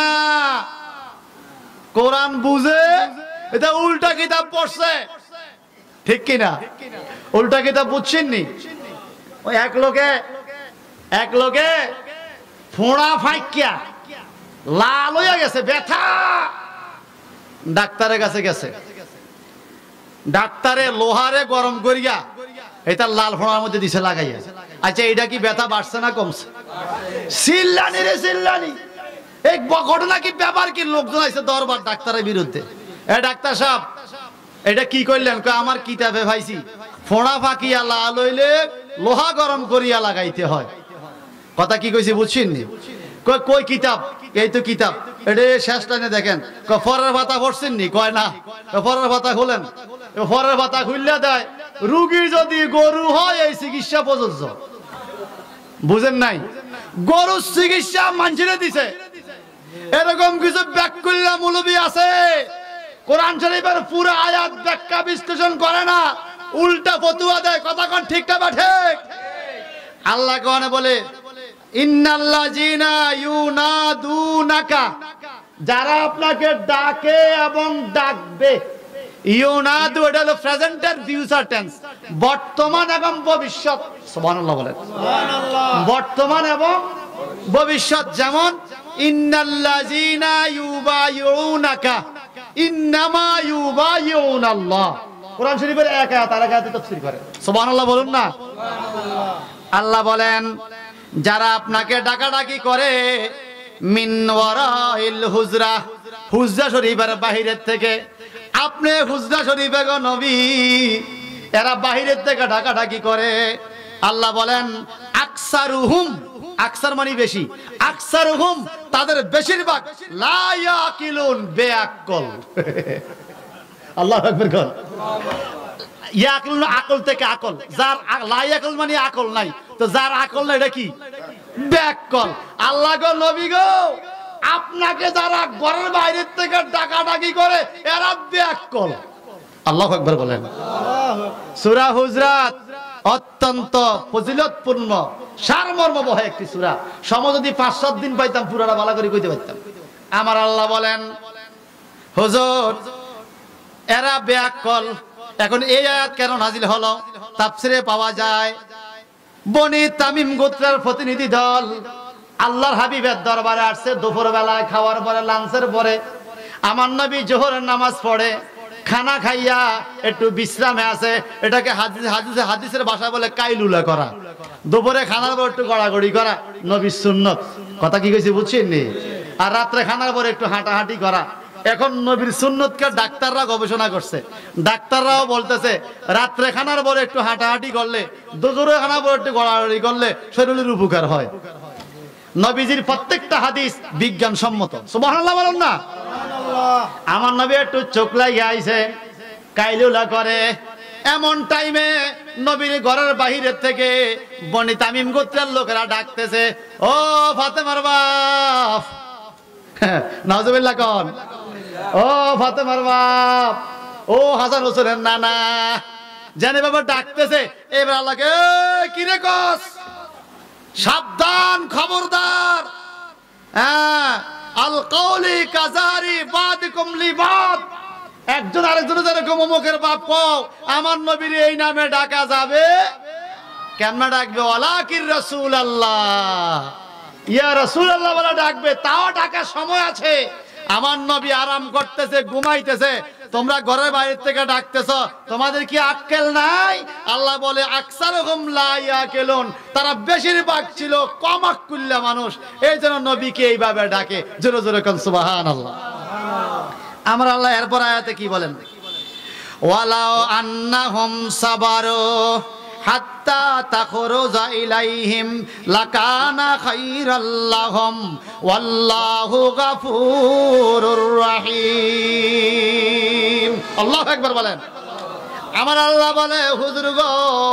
কোরআন বুঝে এটা উল্টা কিতাব পড়ছে ঠিক কি না উল্টা কিতাব বুঝছেন নি ওই এক লোকে ফোঁড়া ফাঁকিয়া লাল হয়ে গেছে ব্যথা ডাক্তারের কাছে গেছে ডাক্তারে লোহারে গরম করিয়া এটা লাল ফোঁড়ার মধ্যে দিছে লাগাইয়া আচ্ছা এটা কি ব্যথা বাড়ছে না কমছে চিল্লানি রে চিল্লানি এক ঘটনা কি ব্যাপার কি লোকজন আছে দরবার ডাক্তারের বিরুদ্ধে এ ডাক্তার সাহেব এটা কি করলেন আমার কিতাবে ভাইছি ফোঁড়া ফাঁকিয়া লাল হইলে লোহা গরম করিয়া লাগাইতে হয় কথা কি কইছি বুঝছেন নি কই কিতাব এই তো কিতাব এটা শেষ লাইনে দেখেন ফরের ভাতা পড়ছেন নি কয় না ফরের ভাতা খুলেন ফরের ভাতা খুললে দেয় রোগী যদি গরু হয় এই চিকিৎসা প্রযোজ্য বুঝেন নাই গরুর চিকিৎসা মানুষেরা দিছে এরকম কিছু ব্যাকুল্য মৌলবী আছে কোরআন শরীফের পুরো আয়াত ব্যাখ্যা বিশ্লেষণ করে না উল্টা ফতুয়া দেয় কথা কোন ঠিক না ঠিক আল্লাহ কোরআনে বলে ইন্নাল্লাযিনা ইউনাদুনাকা যারা আপনাকে ডাকে এবং ডাকবে ইউনাদু এটা হলো প্রেজেন্ট এর ফিউচার টেন্স বর্তমান এবং ভবিষ্যৎ সুবহানাল্লাহ বলেন সুবহানাল্লাহ বর্তমান এবং ভবিষ্যৎ যেমন ইন্নাল্লাযিনা ইউবাইউনাকা ইন্নামা ইউবাইউনাল্লাহ কোরআন শরীফের এক আয়াত আর এক আয়াতে তাফসীর করে। সুবহানাল্লাহ বলুন না। আল্লাহ বলেন যারা আপনাকে ডাকাডাকি করে মিন ওয়ারাইল হুজরা, হুজরা শরীফের বাহিরের থেকে, আপনি হুজরা শরীফে গো নবী, এরা বাহিরের থেকে ডাকাডাকি করে। আল্লাহ বলেন আকসারুহুম, আকসার মানে বেশি, আকসারুহুম তাদের বেশিরভাগ লা ইয়াকিলুন, বেআক্কল। আল্লাহু আকবার বল। ইয়াকিলুন আকল থেকে আকল, যার লা ইয়াকিল মানে আকল নাই, তো যার আকল নাই এটা কি? বেআক্কল। আল্লাহ গো নবী গো, আপনাকে যারা ঘরের বাইরের থেকে ডাকাডাকি করে এরা বেআক্কল। আল্লাহু আকবার বলেন। সূরা হুজরাত অত্যন্ত ফজিলতপূর্ণ সারমর্মবহ একটি সূরা। সময় যদি 5-7 দিন পাইতাম পুরাটা ভালো করে কইতে পারতাম। আমার আল্লাহ বলেন হুজুর এরা বেআক্কল। এখন এই আয়াত কেন নাজিল হলো? তাফসিরে পাওয়া যায় বনি তামিম গোত্রের প্রতিনিধি দল আল্লাহর হাবিবের দরবারে আসছে দুপুর বেলায়, খাওয়ার পরে, লাঞ্চের পরে। আমার নবী জোহরের নামাজ পড়ে খানা খাইয়া একটু বিশ্রামে আছে, এটাকে হাদিসের ভাষায় বলে কাইলুলা করা। দুপুরে খানার পর একটু গড়াগড়ি করা নবীর সুন্নত। কথা কি কইছি বুঝছেন নি? আর রাত্রে খানার পর একটু হাঁটাহাঁটি করা। এখন নবীর সুন্নতকে ডাক্তাররা গবেষণা করছে, ডাক্তাররাও বলতেছে রাত্রে খানার পরে একটু হাঁটাহাঁটি করলে, দুপুরে খানার পর একটু গড়াগড়ি করলে শরীরের উপকার হয়। নবীজির প্রত্যেকটা হাদিস বিজ্ঞানসম্মত। সুবহানাল্লাহ বলুন না। আমার নবী একটু চোখ লাগিয়ে আইছে, কাইলুলা করে। এমন টাইমে নবীর ঘরের বাহিরের থেকে বনি তামিম গোত্রের লোকেরা ডাকতেছে, ও ফাতেমার বাপ, নাউজুবিল্লাহ কোন, ও ফাতেমার বাপ, ও হাসান হোসেনের নানা, জানে বাবা ডাকতেছে। এবার আল্লাহকে কি রে কস, সাবধান, খবরদার, আল কওলি কাজারি বাদিকুম লিবাদ, একজন আরেকজনের যেরকম অমুকের বাপ কও, আমার নবীর এই নামে ডাকা যাবে কেমন? ডাকবে ওয়ালাকির রাসূলুল্লাহ, ইয়া রাসূলুল্লাহ বলে ডাকবে, তাও ডাকার সময় আছে। আমার নবী আরাম করতেছে, ঘুমাইতেছে, তোমরা ঘরের বাইরে থেকে ডাকতেছো, তোমাদের কি আক্কেল নাই? আল্লাহ বলে আকসারুহুম লা ইয়াকিলুন, তারা বেশিরভাগ ছিল কম আক্কুল্লা মানুষ, এই জন্য নবীকে এইভাবে ডাকে। জোরে জোরে কোন সুবহানাল্লাহ। আমরা আল্লাহ এরপর আয়াতে কি বলেন? ওয়ালাউ আন্নাহুম সাবারু হাত্তা তাখরুজা ইলাইহিম লাকানা খায়রাল লাহুম ওয়াল্লাহু গফুরুর রহিম। আল্লাহু আকবার বলেন। আমার আল্লাহ বলে হুজুর গো,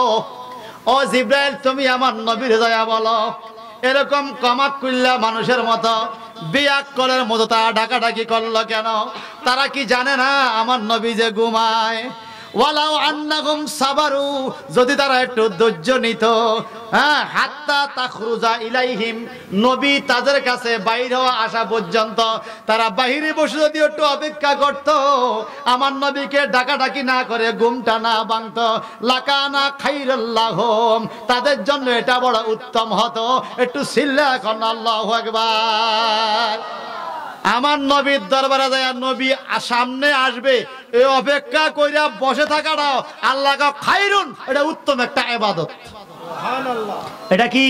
ও জিবরাইল তুমি আমার নবীর দয়া বলো, এরকম কমাকুল্লা মানুষের মতো বেয়াক্কলের মতো তারা ডাকাডাকি করলো কেন? তারা কি জানে না আমার নবী যে ঘুমায়? ওয়ালাউ আন্নাহুম সাবারু, যদি তারা একটু ধৈর্য নিত, হ্যাঁ, হাত্তা তাখরুজা ইলাইহিম, নবী তাদের কাছে বাইরে হওয়া আসা পর্যন্ত তারা বাহিরে বসে যদি একটু অপেক্ষা করত, আমার নবীকে ডাকাডাকি না করে ঘুমটা না ভাঙত, লাকানা খাইরাল লাহুম, তাদের জন্য এটা বড় উত্তম হতো। একটু সিল্লা এখন আল্লাহু আকবার। আমার নবীর দরবারে যায়, নবী সামনে আসবে, এই অপেক্ষা কইরা বসে থাকাটাও আল্লাহকে খাইরুন, এটা উত্তম একটা ইবাদত। সুবহানাল্লাহ। এটা কি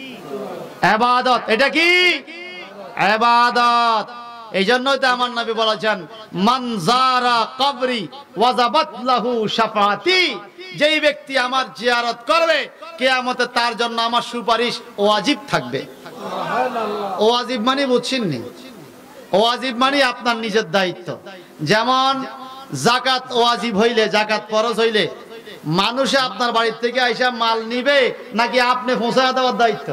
ইবাদত? এটা কি ইবাদত? এই জন্যই তো আমার নবী বলেছেন মান যারা কবরি ওয়াজাবাত লাহু শাফাআতি, যেই ব্যক্তি আমার জিয়ারত করবে কিয়ামতে তার জন্য আমার সুপারিশ ওয়াজিব থাকবে। সুবহানাল্লাহ। ওয়াজিব মানে বুঝছেন নি? ওয়াজিব মানে আপনার নিজের দায়িত্ব। যেমন যাকাত ওয়াজিব হইলে, যাকাত ফরজ হইলে মানুষে আপনার বাড়ির থেকে আইসা মাল নিবে নাকি আপনি পৌঁছায় দেওয়ার দায়িত্ব?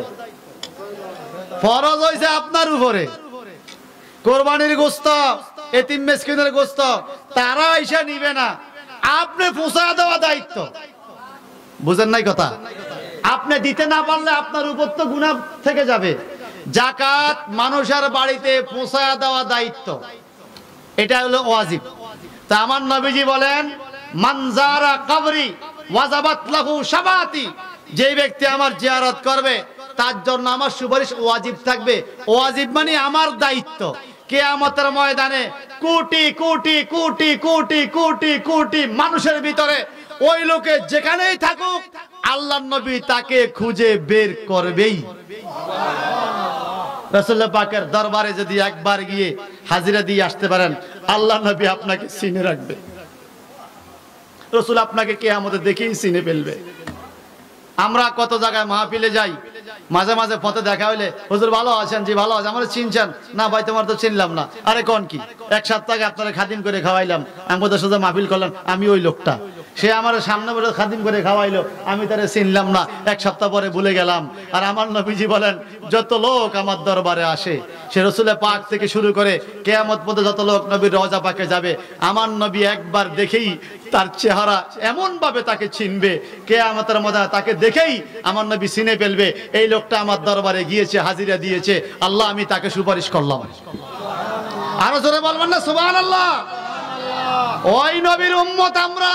ফরজ হইছে আপনার উপরে। কোরবানির গোশত, এতিম মিসকিনের গোশত তারা আইসা নিবে না, আপনি পৌঁছায় দেওয়া দায়িত্ব। বুঝেন নাই কথা? আপনি দিতে না পারলে আপনার উপর তো গুনাহ থেকে যাবে। যাকাত মানুষের বাড়িতে পৌঁছায়া দেওয়া দায়িত্ব, এটা হলো ওয়াজিব। তা আমার নবীজি বলেন মান যারা কবরি ওয়াজাবাত লাহু শাফাআতি, যে ব্যক্তি আমার জিয়ারত করবে তার জন্য আমার সুপারিশ ওয়াজিব থাকবে। ওয়াজিব মানে আমার দায়িত্ব। কিয়ামতের ময়দানে কোটি কোটি কোটি কোটি কোটি কোটি মানুষের ভিতরে ওই লোকে যেখানেই থাকুক আল্লাহর নবী তাকে খুঁজে বের করবেই। রাসূলুল্লাহ পাকের দরবারে যদি একবার গিয়ে হাজিরা দিয়ে আসতে পারেন, আল্লাহর নবী আপনাকে চিনে রাখবে। রাসূল আপনাকে কিয়ামতে দেখেই চিনে ফেলবে। আমরা কত জায়গায় মাহফিলে যাই, মাঝে মাঝে পথে দেখা হইলে, হুজুর ভালো আছেন? জি ভালো আছে। আমরা চিনছেন? না ভাই তোমার তো চিনলাম না। আরে কোন কি, 1 সপ্তাহ আগে আপনারা খাদিম করে খাওয়াইলাম, আমাদের সাথে মাহফিল করলেন, আমি ওই লোকটা। সে আমার সামনে বসে খাদিম করে খাওয়াইলো, আমি তারে চিনলাম না, 1 সপ্তাহ পরে ভুলে গেলাম। আর আমার নবীজি বলেন, যত লোক আমার দরবারে আসে, সে রাসূলের পাক থেকে শুরু করে কিয়ামত পর্যন্ত যত লোক নবীর রওজা পাকে যাবে, আমার নবী একবার দেখেই তার চেহারা এমন ভাবে তাকে চিনবে, কিয়ামতের ময়দানে তাকে দেখেই আমার নবী চিনে ফেলবে, এই লোকটা আমার দরবারে গিয়েছে, হাজিরা দিয়েছে, আল্লাহ আমি তাকে সুপারিশ করলাম। আরো জোরে বলবেন না সুবহানাল্লাহ? ওই নবীর উম্মত আমরা।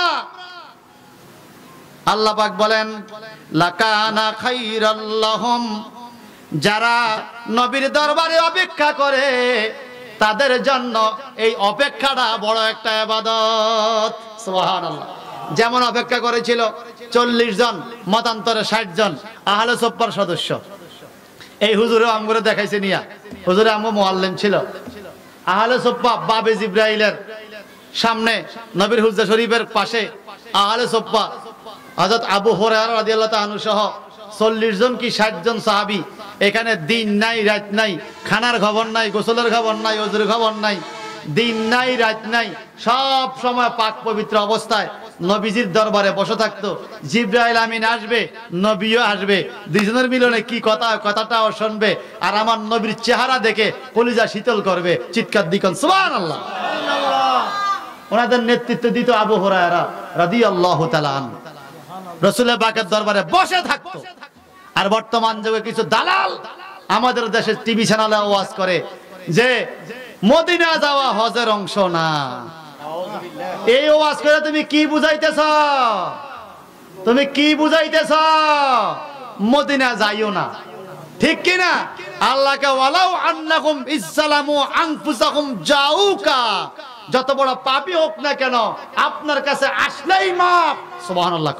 আল্লাহ পাক বলেন, লাকানা খাইরাল লাহুম, যারা নবীর দরবারে অপেক্ষা করে তাদের জন্য এই অপেক্ষাটা বড় একটা ইবাদত। সুবহানাল্লাহ। যেমন অপেক্ষা করেছিল 40 জন, মতান্তরে 60 জন আহলে সুফার সদস্য। এই হুজুরে আমগুলো দেখাইছে নিয়া, হুজুরে আমগো মুআল্লিম ছিল। আহলে সুফা বাবে জিব্রাইলের সামনে নবীর হুজরা শরীফের পাশে আহলে সুফা হযরত আবু হুরায়রা রাদিয়াল্লাহু তাআলা সহ 40 জন কি 60 জন সাহাবী, এখানে দিন নাই রাত নাই, খানার খবর নাই, গোসলের খবর নাই, ওযুর খবর নাই, দিন নাই রাত নাই, সব সময় পাক পবিত্র অবস্থায় নবীজির দরবারে বসে থাকতো। জিবরাইল আমিন আসবে, নবীও আসবে, দুইজনের মিলনে কি কথা, কথাটাও শুনবে, আর আমার নবীর চেহারা দেখে কলিজা শীতল করবে। চিৎকার দিকন সুবহানাল্লাহ। ওনাদের নেতৃত্ব দিত আবু হুরায়রা রাদিয়াল্লাহু তাআলা আনহু। রাসূলের পাকের দরবারে বসে থাকতো। আর বর্তমান যুগে কিছু দালাল আমাদের দেশের টিভি চ্যানেলে ওয়াজ করে যে মদিনা যাওয়া হজের অংশ না। এই ওয়াজ করে তুমি কি বুঝাইতেছ? তুমি কি বুঝাইতেছ? মদিনা যাইও না, ঠিক কি না? আল্লাহকে ওয়ালাউ আন্নাকুম ইসলামু আনফুসাকুম জাউকা, যত বড় পাপী হোক না কেন আপনার কাছে আসলেই মাপ। সুবহানাল্লাহ।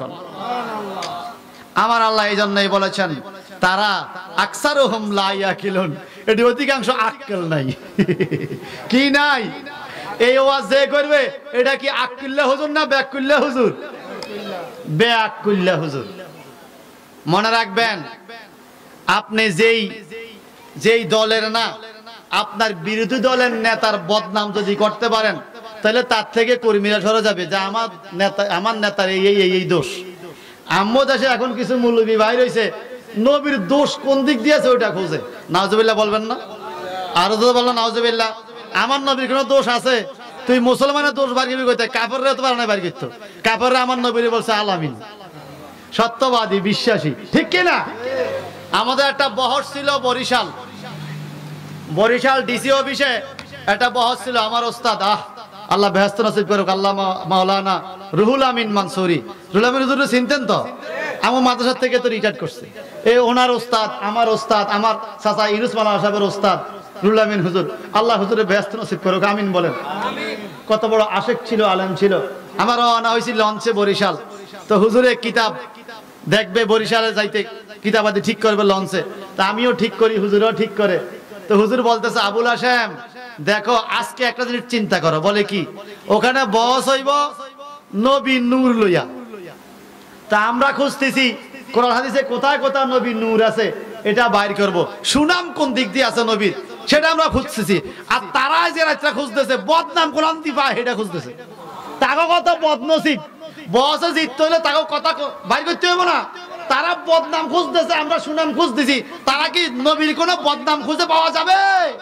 আমার আল্লাহ এই জন্যই বলেছেন, তারা আকসারুহুম লা ইয়াকিলুন, এটি অধিকাংশ আক্কেল নাই। কি নাই? এই ওয়াজ যে করবে এটা কি আক্কিল্লা হুজুর না বেআক্কিল্লা হুজুর? বেআক্কিল্লা হুজুর। মনে রাখবেন, আপনি যেই দলের না, আপনার বিরোধী দলের নেতার বদনাম যদি করতে পারেন, তাহলে তার থেকে কর্মীরা সরে যাবে যে আমার নেতার এই দোষ। আম্মু দেশে এখন কিছু মৌলবী ভাই রয়েছে, নবীর দোষ কোন দিক দিয়েছে ওইটা খোঁজে। নাউজুবিল্লাহ বলবেন না? আরো তো বললো নাউজুবিল্লাহ। আমার নবীর কোনো দোষ আছে? তুই মুসলমানের দোষ বার করবি কইতে, কাফেররা তো পারে না বার করতে। কাফেররা আমার নবীর বলছে আলামিন, সত্যবাদী, বিশ্বাসী, ঠিক কিনা? আমাদের একটা বহর ছিল বরিশাল ডিসি অফিসে একটা বহর ছিল। আমার ওস্তাদ, আল্লাহ বেহেশত নসিব করুক, আল্লাহ মাওলানা রুহুল আমিন মানসুরি। রুহুল আমিন হুজুর চিনতেন তো? আমার মাদ্রাসা থেকে তো রিটায়ার করছে। এই ওনার ওস্তাদ, আমার চাচা ইউনুস মাওলানা সাহেবের ওস্তাদ রুহুল আমিন হুজুর। আল্লাহ হুজুরের বেহেশত নসিব করুক, আমিন বলেন। কত বড় আশেক ছিল, আলেম ছিল। আমার রওনা হয়েছিল লঞ্চে বরিশাল। তো হুজুরের কিতাব দেখবে, বরিশালে যাইতে কিতাবাদি ঠিক করবে লঞ্চে। তা আমিও ঠিক করি, হুজুরও ঠিক করে। তো হুজুর বলতেছে, আবুল হাশেম দেখো, আজকে একটা জিনিস চিন্তা করো। বলে কি? ওখানে বস হইব নবী নূর লইয়া। তা আমরা খুঁজতেছি কোরআন হাদিসে কোথায় কোথায় নবী নূর আছে, এটা বাইর করব। সুনাম কোন দিক দিয়ে আছে নবীর, সেটা আমরা খুঁজতেছি। আর তারা যে রাতটা খুঁজতেছে, বদনাম কোরআন দি পায় এটা খুঁজতেছে। তাকে কত বদনসিব, বসে জিততে হলে তাকে কথা বাইর করতে হবে না। তারা বদনাম খুঁজতেছে, আমরা সুনাম খুঁজতেছি। তারা কি নবীর কোনো বদনাম খুঁজে পাওয়া যাবে?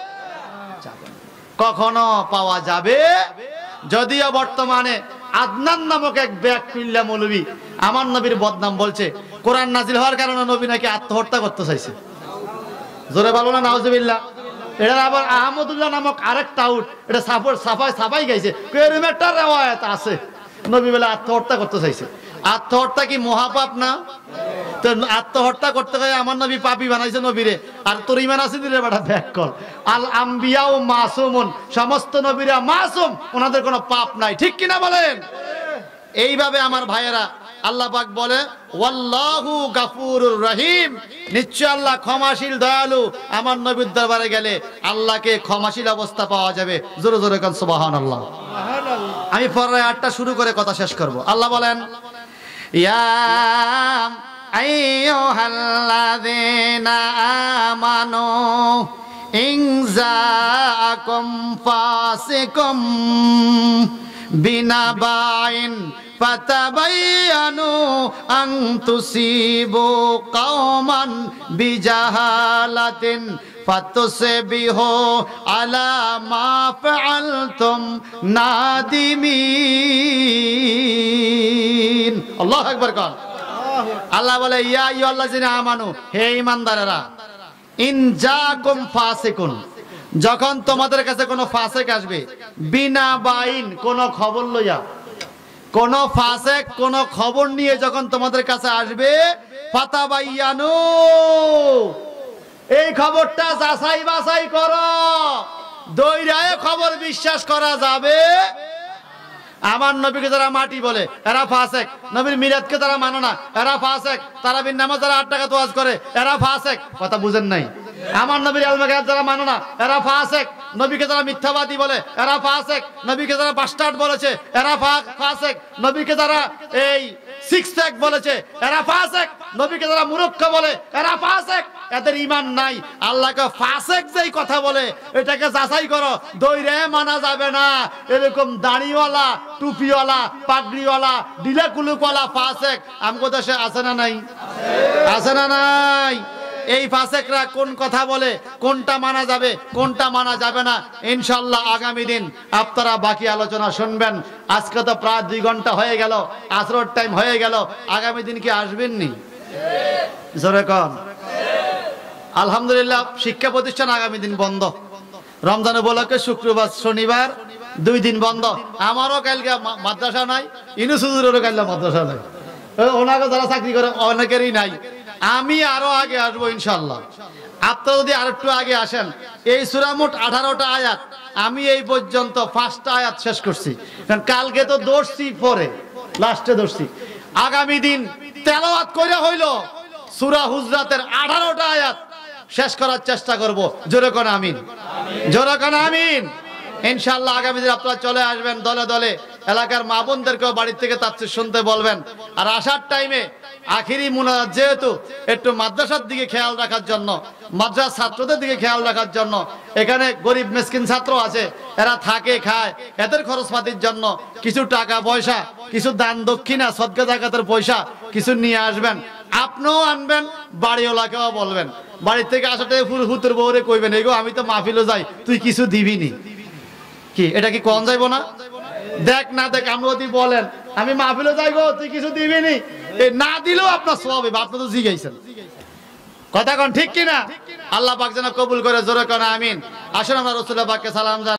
কখনো পাওয়া যাবে? যদিও বর্তমানে আদনান নামক এক বেআক্কিল্লা মৌলবী আমার নবীর বদনাম বলছে। কোরআন নাজিল হওয়ার কারণে নবী নাকি আত্মহত্যা করতে চাইছে। জোরে বলো না নাউজুবিল্লাহ। এটা আবার আহমদুল্লাহ নামক আরেকটা আউট, এটা সাফাই গাইছে। এরকম একটা রিওয়ায়াত আছে, নবী বলে আত্মহত্যা করতে চাইছে। আত্মহত্যা কি মহাপাপ না? তো আত্মহত্যা করতে গিয়ে আমার নবী পাপী বানাইছে নবীরে, আর তোর ইমান আছে দিলে বেটা ব্যাক কর। আল আম্বিয়া ও মাসুমুন, সমস্ত নবীরা মাসুম, ওনাদের কোনো পাপ নাই, ঠিক কিনা বলেন? এইভাবে আমার ভাইয়েরা আল্লাহ পাক বলে ওয়াল্লাহু গাফুরুর রহিম, নিশ্চয় আল্লাহ ক্ষমাশীল দয়ালু। আমার নবীর দরবারে গেলে আল্লাহকে ক্ষমাশীল অবস্থা পাওয়া যাবে। জোরে জোরে কান সুবহানাল্লাহ। আমি পরের আয়াতটা শুরু করে কথা শেষ করব। আল্লাহ বলেন ইয়া আইয়ুহাল্লাযীনা আমানু ইন জাআকুম ফাসিকুম বিনাবাইন ফাতাবায়ানু আন তুসিবু কওমান বিজাহালাতিন ফাতুসবিহু আলা মা ফাআলতুম নাদিমিন। আল্লাহু আকবার কোন। আল্লাহ বলে ইয়া আইয়ুহাল্লাযীনা আমানু, হে ঈমানদারেরা, ইন জাআকুম ফাসিকুন, যখন তোমাদের কাছে কোনো ফাসিক আসবে, বিনা বাইন, কোনো খবর লইয়া, কোন ফাসিক কোন খবর নিয়ে যখন তোমাদের কাছে আসবে, ফাতাবায়ানু, এই খবরটা যাচাই বাছাই করো। দৈরায় খবর বিশ্বাস করা যাবে? আমার নবীকে যারা মাটি বলে এরা ফাসিক, নবীর মিলাদকে যারা মানে না এরা ফাসিক, তারাবির নামাজ যারা 8 টাকা ওয়াজ করে এরা ফাসিক। কথা বুঝেন নাই? আমার নবীর আলমাগাত যারা মানে না এরা ফাসিক, নবীকে যারা মিথ্যাবাদী বলে এরা ফাসিক, নবীকে যারা বাস্টার্ড বলেছে এরা ফাসিক, নবীকে যারা এই সিক্স প্যাক বলেছে এরা ফাসিক, নবীকে যারা মূর্খ বলে এরা ফাসিক। এদের ঈমান নাই। আল্লাহকে ফাসিক যেই কথা বলে এটাকে যাচাই করো, দৈরে মানা যাবে না। এরকম দাড়িওয়ালা, টুপিওয়ালা, পাগড়িওয়ালা, ডিলাকুলুকওয়ালা ফাসিক আমগো দেশে আছে না নাই? আছে না নাই? এই ফাসিকরা কোন কথা বলে, কোনটা মানা যাবে, কোনটা মানা যাবে না, ইনশাআল্লাহ আগামী দিন আপনারা বাকি আলোচনা শুনবেন। আজকে তো প্রায় 2 ঘন্টা হয়ে গেল, আসরের টাইম হয়ে গেল। আগামী দিন কি আসবেন নি? জোরে কোন। আলহামদুলিল্লাহ শিক্ষা প্রতিষ্ঠান আগামী দিন বন্ধ। রমজান উপলক্ষে শুক্রবার শনিবার 2 দিন বন্ধ। আমারও কালকে মাদ্রাসা নাই, ইনুস হুজুরেরও কালকে মাদ্রাসা নাই, ওনাকে যারা চাকরি করে অনেকেরই নাই। আমি আরো আগে আসবো ইনশাআল্লাহ। আপনারা যদি আর একটু আগে আসেন, এই সূরা মোট 18টা আয়াত, আমি এই পর্যন্ত 5টা আয়াত শেষ করছি। কারণ কালকে তো দর্শি, পরে লাস্টে দর্শি। আগামী দিন তেলাওয়াত কইরা হইল সূরা হুজরাতের 18টা আয়াত শেষ করার চেষ্টা করব। জোরে কোন আমিন, জোরে কোন আমিন। ইনশাআল্লাহ আগামী দিন আপনারা চলে আসবেন দলে দলে। এলাকার মা বোনদেরকেও বাড়ি থেকে তাফসীর শুনতে বলবেন। আর আসার টাইমে আখিরি মুনাজাত, যেহেতু একটু মাদ্রাসার দিকে খেয়াল রাখার জন্য, মাদ্রাসা ছাত্রদের দিকে খেয়াল রাখার জন্য, এখানে গরিব মিসকিন ছাত্র আছে, এরা থাকে খায়, এদের খরচপাতির জন্য কিছু টাকা পয়সা, কিছু দান দক্ষিণা, সদকা জাকাতের পয়সা কিছু নিয়ে আসবেন। আপনিও আনবেন, বাড়িওয়ালাকেও বলবেন। বাড়ি থেকে আসাতে হুতুর বউরে কইবেন, এগো আমি তো মাহফিলে যাই, তুই কিছু দিবি নি। কি এটা কি কোন যাইব না? দেখ না দেখ, আমরা যদি বলেন আমি মাহফিলে যাই গো, তুই কিছু দিবি নি, না দিলেও আপনার সওয়াব হবে। আপনি তো জিগাইছেন, কথা কোন ঠিক কিনা? আল্লাহ পাক যেন কবুল করে। জোরে কোন আমিন। আসুন আমরা রাসূলুল্লাহ পাককে সালাম জানাই।